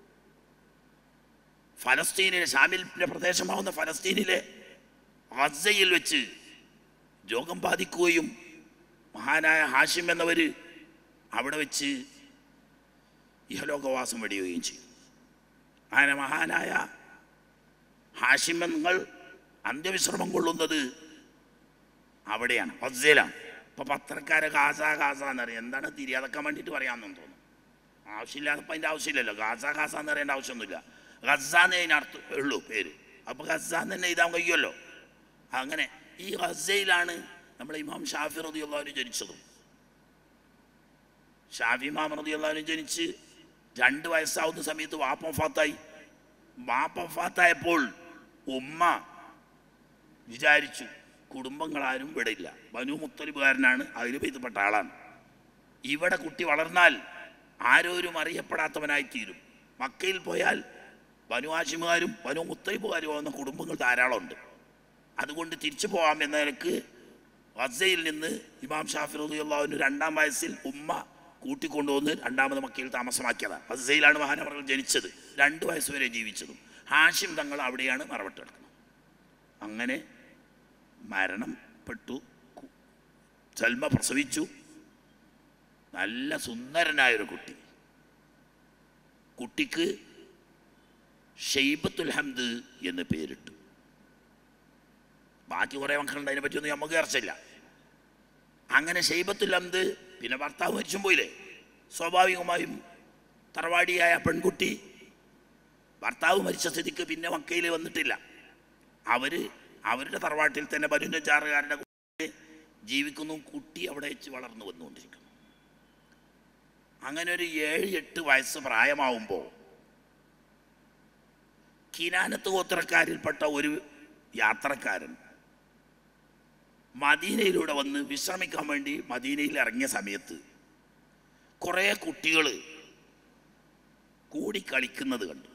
ഫലസ്തീനിലെ, ഷാമിലിൻ്റെ പ്രദേശമാവുന്ന ഫലസ്തീനിലെ ഗസയിൽ വെച്ച് രോഗം ബാധിക്കുകയും മഹാനായ ഹാഷിം എന്നവർ അവിടെ വെച്ച് ഇഹലോകവാസം വെടിയുകയും ചെയ്തു. അങ്ങനെ മഹാനായ ഹാഷിം നിങ്ങൾ അന്ത്യവിശ്രമം കൊള്ളുന്നത് അവിടെയാണ്, ഗസയിലാണ്. ഇപ്പോൾ പത്രക്കാരെ ഗാസ ഗാസ എന്നറിയാം. എന്താണ് തിരിയാതക്കാൻ വേണ്ടിയിട്ട് പറയാമെന്ന് തോന്നുന്നു. ആവശ്യമില്ലാത്തപ്പോൾ അതിൻ്റെ ആവശ്യമില്ലല്ലോ. ഗാസ ഗാസ എന്ന് അറിയേണ്ട ആവശ്യമൊന്നുമില്ല. ഗസാന്നേ അതിനർത്ഥം ഉള്ളൂ പേര്. അപ്പോൾ ഗസാന്ന് തന്നെ എഴുതാൻ കഴിയുമല്ലോ. അങ്ങനെ ഈ ഗസയിലാണ് നമ്മുടെ ഇമാം ഷാഫി റളിയല്ലാഹു അൻഹു ജനിച്ചതും. ഷാഫി ഇമാം റളിയല്ലാഹു അൻഹു ജനിച്ച് രണ്ട് വയസ്സാവുന്ന സമയത്ത് വാപ്പ വഫാത്തായി. വാപ്പ വഫാത്തായപ്പോൾ ഉമ്മ വിചാരിച്ചു കുടുംബങ്ങളാരും ഇവിടെ ഇല്ല, ബനു മുത്തലിബുകാരനാണ്, അതിൽ പെയ്തപ്പെട്ട ആളാണ്. ഇവിടെ കുട്ടി വളർന്നാൽ ആരോരും അറിയപ്പെടാത്തവനായി തീരും. മക്കയിൽ പോയാൽ ബനു ഹാഷിമുകാരും ബനു മുത്തലിബുകാരും ആവുന്ന കുടുംബങ്ങൾ ധാരാളമുണ്ട്. അതുകൊണ്ട് തിരിച്ചു പോകാം എന്ന നിലക്ക് ഗസയിൽ നിന്ന് ഇമാം ഷാഫി റളിയല്ലാഹു അൻഹു രണ്ടാം വയസ്സിൽ ഉമ്മ കൂട്ടിക്കൊണ്ടുവന്ന് രണ്ടാമത് മക്കയിൽ താമസമാക്കിയതാണ്. ഗസയിലാണ് മഹാനവറുകൾ ജനിച്ചത്. രണ്ട് വയസ്സ് വരെ ജീവിച്ചതും. ഹാഷിം തങ്ങൾ അവിടെയാണ് മറവിട്ടെടുക്കുന്നത്. അങ്ങനെ മരണപ്പെട്ടു. സൽമ പ്രസവിച്ചു. നല്ല സുന്ദരനായൊരു കുട്ടി. കുട്ടിക്ക് ഷൈബത്തുൽ ഹംദ് എന്ന് പേരിട്ടു. ബാക്കി കുറേ മക്കളുണ്ട്, അതിനെ പറ്റിയൊന്നും നമുക്ക് ചർച്ചയില്ല. അങ്ങനെ ഷൈബത്തുൽ ഹംദ്, പിന്നെ ഭർത്താവ് മരിച്ചും പോയില്ലേ. സ്വാഭാവികമായും തറവാടിയായ പെൺകുട്ടി ഭർത്താവ് മരിച്ച സ്ഥിതിക്ക് പിന്നെ മക്കയിൽ വന്നിട്ടില്ല. അവർ അവരുടെ തറവാട്ടിൽ തന്നെ ബനു നജാറുകാരുടെ കുട്ടി ജീവിക്കുന്നു. കുട്ടി അവിടെ വെച്ച് വളർന്നു വന്നുകൊണ്ടിരിക്കുന്നു. അങ്ങനെ ഒരു ഏഴ് എട്ട് വയസ്സ് പ്രായമാവുമ്പോൾ കിനാനത്ത് ഗോത്രക്കാരിൽപ്പെട്ട ഒരു യാത്രക്കാരൻ മദീനയിലൂടെ വന്ന് വിശ്രമിക്കാൻ വേണ്ടി മദീനയിൽ ഇറങ്ങിയ സമയത്ത് കുറേ കുട്ടികൾ കൂടി കളിക്കുന്നത് കണ്ടു.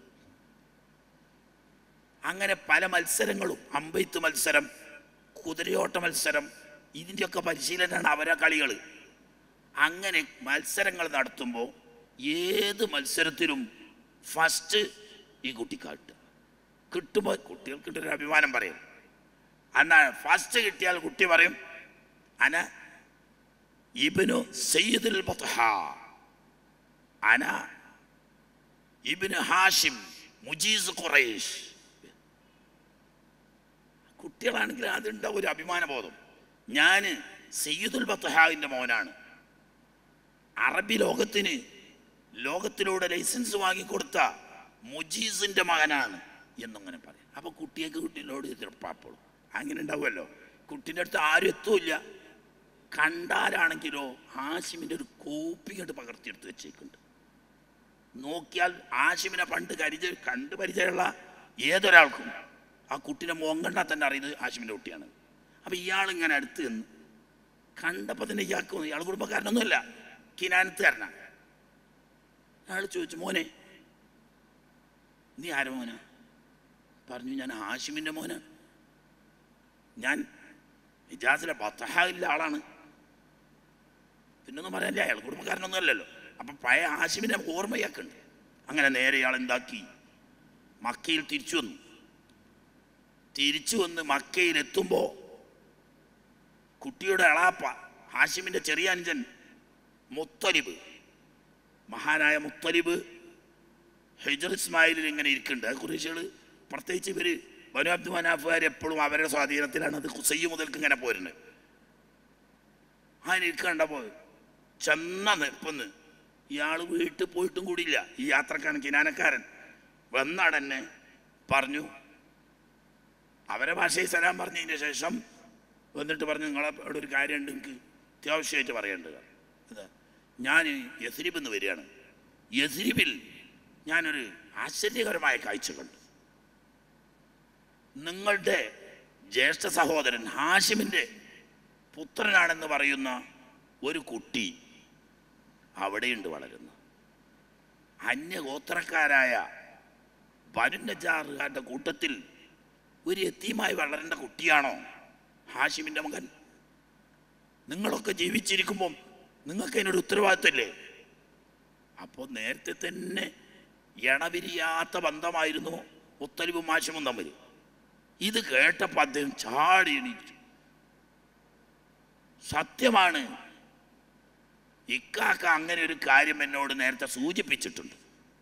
അങ്ങനെ പല മത്സരങ്ങളും, അമ്പെയ്ത്ത് മത്സരം, കുതിരയോട്ട മത്സരം, ഇതിൻ്റെയൊക്കെ പരിശീലനമാണ് അവരെ കളികൾ. അങ്ങനെ മത്സരങ്ങൾ നടത്തുമ്പോൾ ഏത് മത്സരത്തിലും ഫസ്റ്റ് ഈ കുട്ടിക്കാട്ട് കിട്ടുമ്പോൾ കുട്ടികൾക്കിട്ടൊരു അഭിമാനം പറയും. എന്നാൽ ഫസ്റ്റ് കിട്ടിയാൽ കുട്ടി പറയും, അന ഇബ്നു സയ്യിദുൽ ബത്ഹ, അന ഇബ്നു ഹാഷിം മുജീസ് ഖുറൈഷ്. കുട്ടികളാണെങ്കിൽ അതുണ്ടാവും ഒരു അഭിമാനബോധം. ഞാൻ സയ്യിദുൽ ബത്ഹാവിൻ്റെ മോനാണ്, അറബി ലോകത്തിന് ലോകത്തിലൂടെ ലൈസൻസ് വാങ്ങിക്കൊടുത്ത മുജീസിൻ്റെ മകനാണ് എന്നങ്ങനെ പറയും. അപ്പോൾ കുട്ടിയൊക്കെ കുട്ടികളോട് ചെറുപ്പാപ്പോളും അങ്ങനെ ഉണ്ടാവുമല്ലോ. കുട്ടീൻ്റെ അടുത്ത് ആരും എത്തുമില്ല. കണ്ടാലാണെങ്കിലോ ഹാഷിമിൻ്റെ ഒരു കോപ്പി കണ്ട് പകർത്തിയെടുത്ത് വെച്ചേക്കുന്നുണ്ട്. നോക്കിയാൽ ഹാഷിമിനെ പണ്ട് കരിച കണ്ട് പരിചയമുള്ള ഏതൊരാൾക്കും ആ കുട്ടീനെ മുഖം കണ്ടാൽ തന്നെ അറിയുന്നത് ഹാഷിമിൻ്റെ കുട്ടിയാണ്. അപ്പം ഇയാളിങ്ങനെ അടുത്ത് നിന്ന് കണ്ടപ്പോൾ തന്നെ ഇയാൾക്ക് ഇയാൾ കുടുംബക്കാരനൊന്നുമല്ല, കിനാനത്തുകാരനാണ്. അയാൾ ചോദിച്ചു, മോനെ നീ ആര മോനാ? പറഞ്ഞു, ഞാൻ ഹാഷിമിൻ്റെ മോനാണ്. ഞാൻ ഹിജാസിലെ ബത്ഹായിലെ ആളാണ്. പിന്നൊന്നും പറയാനില്ല, അയാൾ കുടുംബക്കാരനൊന്നും അല്ലല്ലോ. അപ്പം പഴയ ഹാഷിമിനെ ഓർമ്മയാക്കുന്നുണ്ട്. അങ്ങനെ നേരെ ഇയാൾ എന്താക്കി, മക്കയിൽ തിരിച്ചു വന്നു. തിരിച്ചു വന്ന് മക്കയിലെത്തുമ്പോൾ കുട്ടിയുടെ എളാപ്പ ഹാഷിമിൻ്റെ ചെറിയ അനുജൻ മുത്തലിബ്, മഹാനായ മുത്തലിബ് ഹിജർ ഇസ്മായിലിൽ ഇങ്ങനെ ഇരിക്കുന്നുണ്ട്. അത് ഖുറൈശികൾ, പ്രത്യേകിച്ച് ഇവർ ബനു അബ്ദു മനാഫുകാർ എപ്പോഴും അവരുടെ സ്വാധീനത്തിലാണ്. അത് കുസയ്യ് മുതൽക്ക് ഇങ്ങനെ പോരുന്നത്. അങ്ങനെ ഇരിക്കണ്ടപ്പോൾ ചെന്ന നിൽപ്പന്ന് ഇയാൾ വീട്ടിൽ പോയിട്ടും കൂടിയില്ല. ഈ യാത്രക്കാരൻ കിനാനക്കാരൻ വന്നടന്നെ പറഞ്ഞു, അവരെ ഭാഷയിൽ സലാം പറഞ്ഞതിന് ശേഷം വന്നിട്ട് പറഞ്ഞു, നിങ്ങളെ അവിടെ ഒരു കാര്യമുണ്ട്, എനിക്ക് അത്യാവശ്യമായിട്ട് പറയേണ്ടത്. അതാ, ഞാൻ യസ്രിബിൽ നിന്ന് വരികയാണ്. യസ്രിബിൽ ഞാനൊരു ആശ്ചര്യകരമായ കാഴ്ച കണ്ടു. നിങ്ങളുടെ ജ്യേഷ്ഠ സഹോദരൻ ഹാഷിമിൻ്റെ പുത്രനാണെന്ന് പറയുന്ന ഒരു കുട്ടി അവിടെയുണ്ട് വളരുന്നു. അന്യഗോത്രക്കാരായ ബനു നജ്ജാറുകാരുടെ കൂട്ടത്തിൽ ഒരു യതീമായി വളരേണ്ട കുട്ടിയാണോ ഹാഷിമിൻ്റെ മകൻ? നിങ്ങളൊക്കെ ജീവിച്ചിരിക്കുമ്പം നിങ്ങൾക്ക് അതിനൊരു ഉത്തരവാദിത്തമില്ലേ? അപ്പോൾ നേരത്തെ തന്നെ ഇണപിരിയാത്ത ബന്ധമായിരുന്നു മുത്തലിബും ഹാഷിമും തമ്മിൽ. ഇത് കേട്ടപ്പോൾ അദ്ദേഹം ചാടി എണീറ്റു. സത്യമാണ്, ഇക്കാക്ക അങ്ങനെ ഒരു കാര്യം എന്നോട് നേരത്തെ സൂചിപ്പിച്ചിട്ടുണ്ട്.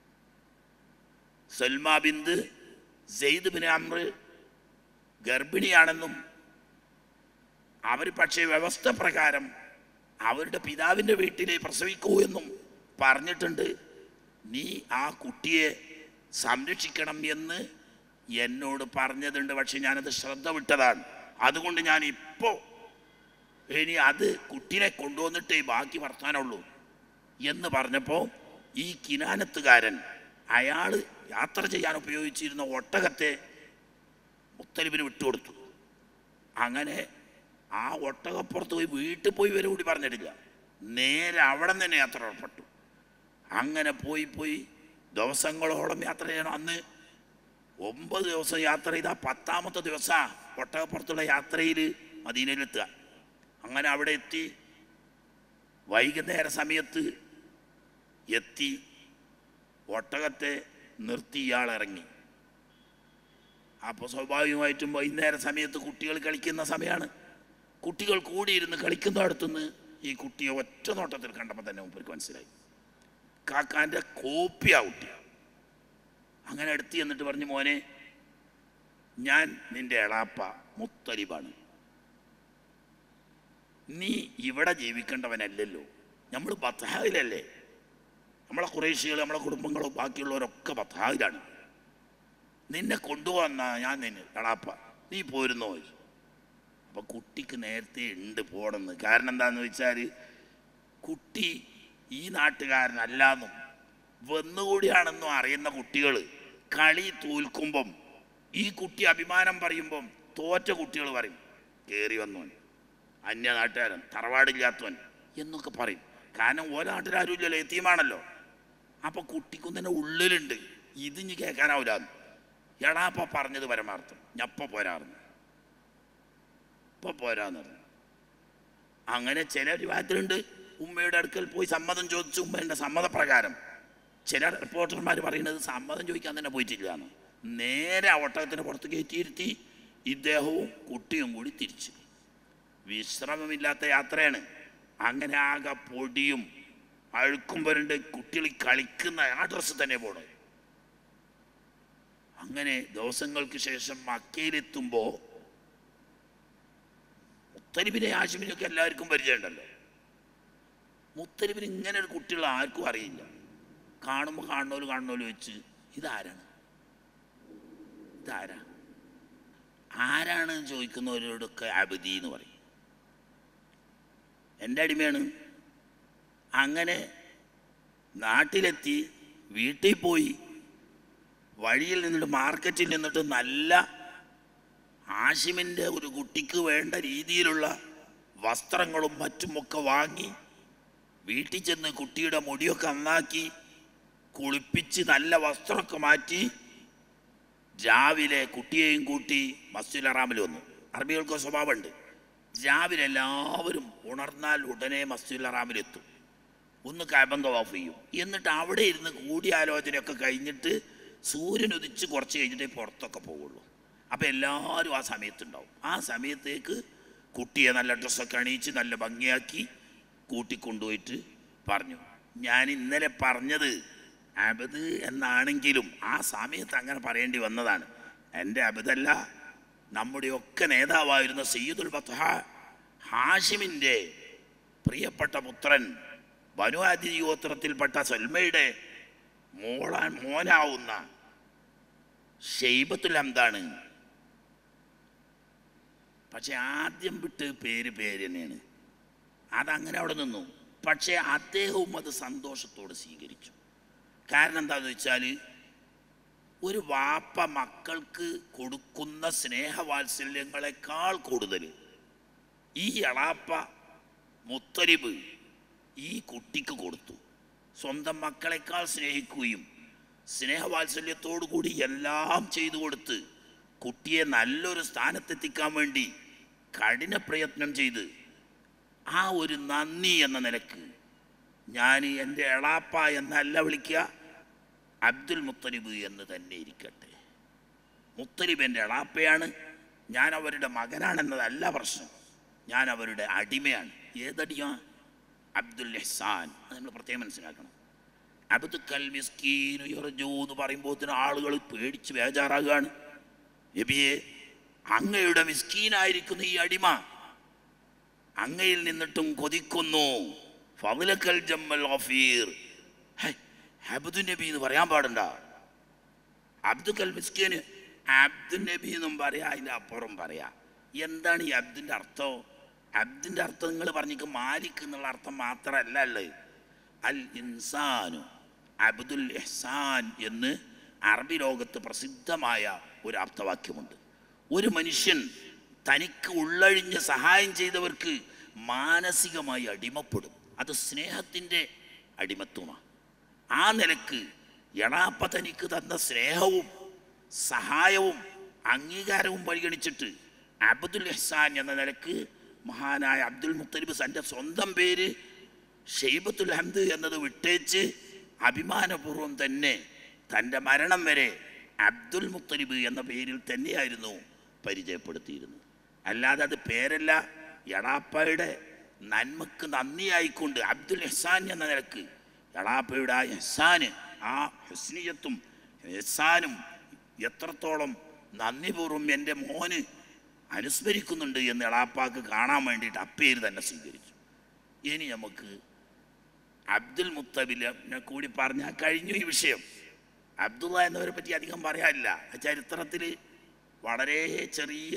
Salma bint Zaid bin Amr ഗർഭിണിയാണെന്നും അവർ പക്ഷേ വ്യവസ്ഥ പ്രകാരം അവരുടെ പിതാവിൻ്റെ വീട്ടിലെ പ്രസവിക്കൂ എന്നും പറഞ്ഞിട്ടുണ്ട്. നീ ആ കുട്ടിയെ സംരക്ഷിക്കണം എന്ന് എന്നോട് പറഞ്ഞതുണ്ട്. പക്ഷെ ഞാനത് ശ്രദ്ധ വിട്ടതാണ്. അതുകൊണ്ട് ഞാൻ ഇപ്പോൾ ഇനി അത് കുട്ടീനെ കൊണ്ടുവന്നിട്ടേ ബാക്കി വർത്താനുള്ളൂ എന്ന് പറഞ്ഞപ്പോൾ ഈ കിനാനത്തുകാരൻ അയാൾ യാത്ര ചെയ്യാൻ ഉപയോഗിച്ചിരുന്ന ഒട്ടകത്തെ മുത്തലിബിന് വിട്ടുകൊടുത്തു. അങ്ങനെ ആ ഒട്ടകപ്പുറത്ത് പോയി വീട്ടിൽ പോയി വരെ കൂടി പറഞ്ഞിട്ടില്ല, നേരെ അവിടെ തന്നെ യാത്ര പുറപ്പെട്ടു. അങ്ങനെ പോയി പോയി ദിവസങ്ങളോളം യാത്ര ചെയ്യണം. അന്ന് ഒമ്പത് ദിവസം യാത്ര ചെയ്താൽ പത്താമത്തെ ദിവസമാണ് ഒട്ടകപ്പുറത്തുള്ള യാത്രയിൽ മദീനയിലെത്തുക. അങ്ങനെ അവിടെ എത്തി വൈകുന്നേര സമയത്ത് എത്തി ഒട്ടകത്തെ നിർത്തി ഇയാൾ ഇറങ്ങി. അപ്പോൾ സ്വാഭാവികമായിട്ടും വൈകുന്നേര സമയത്ത് കുട്ടികൾ കളിക്കുന്ന സമയമാണ്. കുട്ടികൾ കൂടിയിരുന്ന് കളിക്കുന്നിടത്തുനിന്ന് ഈ കുട്ടിയെ ഒറ്റ നോട്ടത്തിൽ കണ്ടപ്പോൾ തന്നെ മുമ്പർക്ക് മനസ്സിലായി കാക്കാൻ്റെ കോപ്പിയാ കുട്ടി. അങ്ങനെ അടുത്ത് എന്നിട്ട് പറഞ്ഞു, മോനെ, ഞാൻ നിൻ്റെ എളാപ്പ മുത്തലിബാണ്. നീ ഇവിടെ ജീവിക്കേണ്ടവനല്ലല്ലോ, നമ്മൾ ബത്ഹായിലല്ലേ. നമ്മളെ ഖുറൈശികൾ, നമ്മളെ കുടുംബങ്ങളും ബാക്കിയുള്ളവരൊക്കെ ബത്ഹായിലാണ്. നിന്നെ കൊണ്ടുപോകുന്ന ഞാൻ നിന്നെ എളാപ്പ, നീ പോരുന്നോ? അപ്പം കുട്ടിക്ക് നേരത്തെ ഉണ്ട് പോകണമെന്ന്. കാരണം എന്താണെന്ന് വെച്ചാൽ കുട്ടി ഈ നാട്ടുകാരനല്ലാന്നും വന്നുകൂടിയാണെന്നും അറിയുന്ന കുട്ടികൾ കളി തോൽക്കുമ്പം ഈ കുട്ടി അഭിമാനം പറയുമ്പം തോറ്റ കുട്ടികൾ പറയും, കയറി വന്നവൻ, അന്യ നാട്ടുകാരൻ, തറവാടില്ലാത്തവൻ എന്നൊക്കെ പറയും. കാരണം ഓരോ നാട്ടിലാരും ഇല്ലല്ലോ, എത്തിയുമാണല്ലോ. അപ്പം കുട്ടിക്കും തന്നെ ഉള്ളിലുണ്ട് ഇതിഞ്ഞ് കേൾക്കാനാവില്ലാന്ന്. എടാപ്പ പറഞ്ഞത് പരമാർത്ഥം, ഞപ്പ പോരാറുന്നു, ഇപ്പം പോരാന്ന് പറഞ്ഞു. അങ്ങനെ ചില വിവാഹത്തിലുണ്ട് ഉമ്മയുടെ അടുക്കൽ പോയി സമ്മതം ചോദിച്ചു. ഉമ്മയുടെ സമ്മതപ്രകാരം ചില റിപ്പോർട്ടർമാർ പറയുന്നത് സമ്മതം ചോദിക്കാൻ തന്നെ പോയിട്ടില്ല എന്ന്. നേരെ ആ ഒട്ടകത്തിന് പുറത്ത് കയറ്റിയിരുത്തി ഇദ്ദേഹവും കുട്ടിയും കൂടി തിരിച്ചു. വിശ്രമമില്ലാത്ത യാത്രയാണ്. അങ്ങനെ ആകെ പൊടിയും അഴുക്കും വരുന്നുണ്ട്. കുട്ടികൾ കളിക്കുന്ന ആ ഡ്രസ്സ് തന്നെ പോണത്. അങ്ങനെ ദിവസങ്ങൾക്ക് ശേഷം മക്കയിലെത്തുമ്പോൾ മുത്തലിബിനെ ഹാഷിമിനെയൊക്കെ എല്ലാവർക്കും പരിചയമുണ്ടല്ലോ. മുത്തലിബിന് ഇങ്ങനെ ഒരു കുട്ടികൾ ആർക്കും അറിയില്ല. കാണുമ്പോൾ കാണുന്നവര് കാണുന്നവര് വെച്ച് ഇതാരാണ് ഇതാരാ ആരാണ് ചോദിക്കുന്നവരോടൊക്കെ അബദി എന്ന് പറയും, എൻ്റെ അടിമയാണ്. അങ്ങനെ നാട്ടിലെത്തി വീട്ടിൽ പോയി വഴിയിൽ നിന്നിട്ട് മാർക്കറ്റിൽ നിന്നിട്ട് നല്ല ഹാഷിമിൻ്റെ ഒരു കുട്ടിക്ക് വേണ്ട രീതിയിലുള്ള വസ്ത്രങ്ങളും മറ്റുമൊക്കെ വാങ്ങി വീട്ടിൽ ചെന്ന് കുട്ടിയുടെ മുടിയൊക്കെ നന്നാക്കി കുളിപ്പിച്ച് നല്ല വസ്ത്രമൊക്കെ മാറ്റി രാവിലെ കുട്ടിയെയും കൂട്ടി മസ്ജിദുൽ ഹറാമിൽ വന്നു. അറബികൾക്ക് സ്വഭാവമുണ്ട്, രാവിലെ എല്ലാവരും ഉണർന്നാൽ ഉടനെ മസ്ജിദുൽ ഹറാമിലെത്തും, ഒന്ന് കഅബ തവാഫ് ചെയ്യും. എന്നിട്ട് അവിടെ ഇരുന്ന് കൂടിയാലോചനയൊക്കെ കഴിഞ്ഞിട്ട് സൂര്യൻ ഉദിച്ച് കുറച്ച് കഴിഞ്ഞിട്ടേ പുറത്തൊക്കെ പോവുള്ളൂ. അപ്പോൾ എല്ലാവരും ആ സമയത്തുണ്ടാവും. ആ സമയത്തേക്ക് കുട്ടിയെ നല്ല ഡ്രസ്സൊക്കെ അണിയിച്ച് നല്ല ഭംഗിയാക്കി കൂട്ടിക്കൊണ്ടുപോയിട്ട് പറഞ്ഞു. ഞാൻ ഇന്നലെ പറഞ്ഞത് അബദ് എന്നാണെങ്കിലും ആ സമയത്ത് അങ്ങനെ പറയേണ്ടി വന്നതാണ്. എൻ്റെ അബദല്ല, നമ്മുടെയൊക്കെ നേതാവായിരുന്ന സയ്യിദുൽ ബത്ഹ ഹാഷിമിൻ്റെ പ്രിയപ്പെട്ട പുത്രൻ ബനു അദി ഗോത്രത്തിൽപ്പെട്ട സൽമയുടെ മോളാൻ മോനാവുന്ന ഷൈബത്തുൽ ഹംദാണ്. പക്ഷെ ആദ്യം വിട്ട് പേര് പേര് തന്നെയാണ്, അതങ്ങനെ അവിടെ നിന്നു. പക്ഷേ അദ്ദേഹവും അത് സന്തോഷത്തോടെ സ്വീകരിച്ചു. കാരണം എന്താണെന്ന് വെച്ചാൽ, ഒരു വാപ്പ മക്കൾക്ക് കൊടുക്കുന്ന സ്നേഹവാത്സല്യങ്ങളെക്കാൾ കൂടുതൽ ഈ എളാപ്പ മുത്തലിബ് ഈ കുട്ടിക്ക് കൊടുത്തു. സ്വന്തം മക്കളെക്കാൾ സ്നേഹിക്കുകയും സ്നേഹവാത്സല്യത്തോടു കൂടി എല്ലാം ചെയ്തു കൊടുത്ത് കുട്ടിയെ നല്ലൊരു സ്ഥാനത്തെത്തിക്കാൻ വേണ്ടി കഠിന പ്രയത്നം ചെയ്ത് ആ ഒരു നന്ദി എന്ന നിലക്ക് ഞാൻ എൻ്റെ എളാപ്പ എന്നല്ല വിളിക്കുക, അബ്ദുൽ മുത്തലിബ് എന്ന് തന്നെ ഇരിക്കട്ടെ. മുത്തലിബ് എൻ്റെ എളാപ്പയാണ്, ഞാൻ അവരുടെ മകനാണെന്നതല്ല പ്രശ്നം, ഞാൻ അവരുടെ അടിമയാണ്. ഏതടിയാ? അബ്ദുൽ ഇഹ്സാൻ. അത് നമ്മൾ പ്രത്യേകം മനസ്സിലാക്കണം. അബ്ദു കൽ മിസ്കീൻ യർജൂ എന്ന് പറയുമ്പോൾ ആളുകൾ പേടിച്ച് ബേജാറാകുകയാണ്. നബിയെ, അങ്ങയുടെ മിസ്കീനായിരിക്കുന്ന ഈ അടിമ അങ്ങയിൽ നിന്നിട്ടും കൊതിക്കുന്നു. ഫളകൽ ജമ്മൽ ഗഫീർ. അബ്ദു നബി എന്ന് പറയാൻ പാടണ്ട. അബ്ദു കൽ മിസ്കീൻ, അബ്ദു നബി എന്നും പറയാ, അതിൻ്റെ അപ്പുറം പറയാ. എന്താണ് ഈ അബ്ദിൻ്റെ അർത്ഥം? അബ്ദിൻ്റെ അർത്ഥം നിങ്ങൾ പറഞ്ഞിക്ക് മാലിക് എന്നുള്ള അർത്ഥം മാത്രമല്ല ഉള്ളത്. അൽ ഇൻസാനു അബ്ദുൽ ഇഹ്സാൻ എന്ന് അറബി ലോകത്ത് പ്രസിദ്ധമായ ഒരു അർത്ഥവാക്യമുണ്ട്. ഒരു മനുഷ്യൻ തനിക്ക് ഉള്ളഴിഞ്ഞ് സഹായം ചെയ്തവർക്ക് മാനസികമായി അടിമപ്പെടും. അത് സ്നേഹത്തിൻ്റെ അടിമത്വമാണ്. ആ നിലക്ക് എളാപ്പ തനിക്ക് തന്ന സ്നേഹവും സഹായവും അംഗീകാരവും പരിഗണിച്ചിട്ട് അബ്ദുൽ ഇഹ്സാൻ എന്ന നിലക്ക് മഹാനായ അബ്ദുൽ മുത്തലിബ് തൻ്റെ സ്വന്തം പേര് ഷൈബത്തുൽ ഹംദ് എന്നത് വിട്ടേച്ച് അഭിമാനപൂർവ്വം തന്നെ തൻ്റെ മരണം വരെ അബ്ദുൽ മുത്തലിബ് എന്ന പേരിൽ തന്നെയായിരുന്നു പരിചയപ്പെടുത്തിയിരുന്നത്. അല്ലാതെ അത് പേരല്ല, എളാപ്പയുടെ നന്മക്ക് നന്ദിയായിക്കൊണ്ട് അബ്ദുൽ ഇഹ്സാൻ എന്ന നിലക്ക് എളാപ്പയുടെ ആ ഇഹ്സാന്, ആ ഹുസ്നിയത്തും ഇഹ്സാനും എത്രത്തോളം നന്ദിപൂർവ്വം എൻ്റെ മോന് അനുസ്മരിക്കുന്നുണ്ട് എന്ന് എളാപ്പാക്ക് കാണാൻ വേണ്ടിയിട്ട് അപ്പേര് തന്നെ സ്വീകരിച്ചു. ഇനി നമുക്ക് അബ്ദുൽ മുത്തലിബിനെ കൂടി പറഞ്ഞാൽ കഴിഞ്ഞു ഈ വിഷയം. അബ്ദുള്ള എന്നവരെ പറ്റി അധികം പറയാനില്ല. ചരിത്രത്തിൽ വളരെ ചെറിയ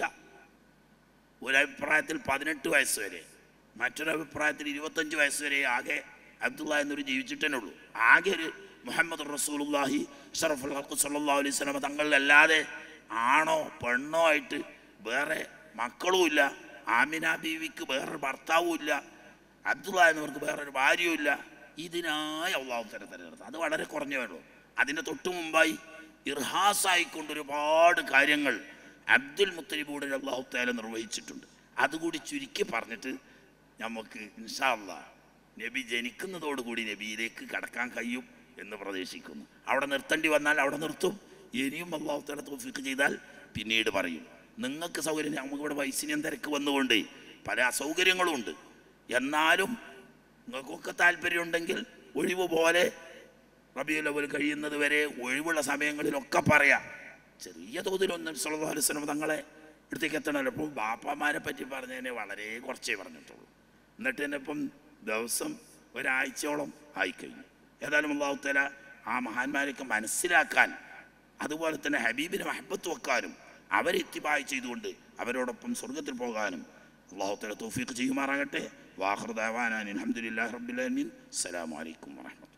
ഒരഭിപ്രായത്തിൽ പതിനെട്ട് വയസ്സ് വരെ, മറ്റൊരഭിപ്രായത്തിൽ ഇരുപത്തഞ്ച് വയസ്സ് വരെ ആകെ അബ്ദുള്ള എന്നൊരു ജീവിച്ചിട്ടേ ഉള്ളൂ. ആകെ ഒരു മുഹമ്മദ് റസൂലുള്ളാഹി അഷ്റഫുൽ ഖൽഖ് സ്വല്ലല്ലാഹു അലൈഹി വസല്ലം തങ്ങളിലല്ലാതെ ആണോ പെണ്ണോ ആയിട്ട് വേറെ മക്കളും ഇല്ല. ആമിന ബീവിക്ക് വേറൊരു ഭർത്താവും ഇല്ല. അബ്ദുള്ള എന്നവർക്ക് വേറൊരു ഭാര്യയും ഇല്ല. ഇതിനായി അള്ളാഹു തആല തിരഞ്ഞെടുത്തു. അത് വളരെ കുറഞ്ഞേ ഉള്ളൂ. അതിൻ്റെ തൊട്ടു മുമ്പായി ഇർഹാസായിക്കൊണ്ട് ഒരുപാട് കാര്യങ്ങൾ അബ്ദുൽ മുത്തലിബൂടെ അള്ളാഹു തആല നിർവഹിച്ചിട്ടുണ്ട്. അതുകൂടി ചുരുക്കി പറഞ്ഞിട്ട് നമുക്ക് ഇൻഷാ അല്ലാഹ് നബി ജനിക്കുന്നതോടുകൂടി നബിയിലേക്ക് കടക്കാൻ കഴിയും എന്ന് പ്രതീക്ഷിക്കുന്നു. അവിടെ നിർത്തേണ്ടി വന്നാൽ അവിടെ നിർത്തും. ഇനിയും അള്ളാഹു തആല തൗഫീഖ് ചെയ്താൽ പിന്നീട് പറയും. നിങ്ങൾക്ക് സൗകര്യം, നമുക്കിവിടെ വൈസിന്യം തിരക്ക് വന്നുകൊണ്ട് പല അസൗകര്യങ്ങളും ഉണ്ട്. എന്നാലും നിങ്ങൾക്കൊക്കെ താല്പര്യമുണ്ടെങ്കിൽ ഒഴിവ് പോലെ റബീഉൽ അവ്വൽ കഴിയുന്നത് വരെ ഒഴിവുള്ള സമയങ്ങളിലൊക്കെ പറയാം. ചെറിയ തോതിലൊന്നും സല്ലല്ലാഹു അലൈഹി വസല്ലം തങ്ങളെ അടുത്തേക്ക് എത്തണമല്ലോ. അപ്പം ബാപ്പമാരെ പറ്റി പറഞ്ഞതിനെ വളരെ കുറച്ചേ പറഞ്ഞിട്ടുള്ളൂ. എന്നിട്ട് തന്നെ ഇപ്പം ദിവസം ഒരാഴ്ചയോളം ആയിക്കഴിഞ്ഞു. ഏതായാലും അല്ലാഹു തആല ആ മഹാന്മാരെയൊക്കെ മനസ്സിലാക്കാൻ, അതുപോലെ തന്നെ ഹബീബിനെ മഹബത്ത് വെക്കാനും അവരെ ഇത്തിബാഅ് ചെയ്തുകൊണ്ട് അവരോടൊപ്പം സ്വർഗത്തിൽ പോകാനും അല്ലാഹു തആല തൗഫീഖ് ചെയ്യുമാറാകട്ടെ. വാഖിറു ദഅവാനാ അൽഹംദുലില്ലാഹി റബ്ബിൽ ആലമീൻ. അസ്സലാമു അലൈക്കും വറഹ്മത്തുള്ളാഹി.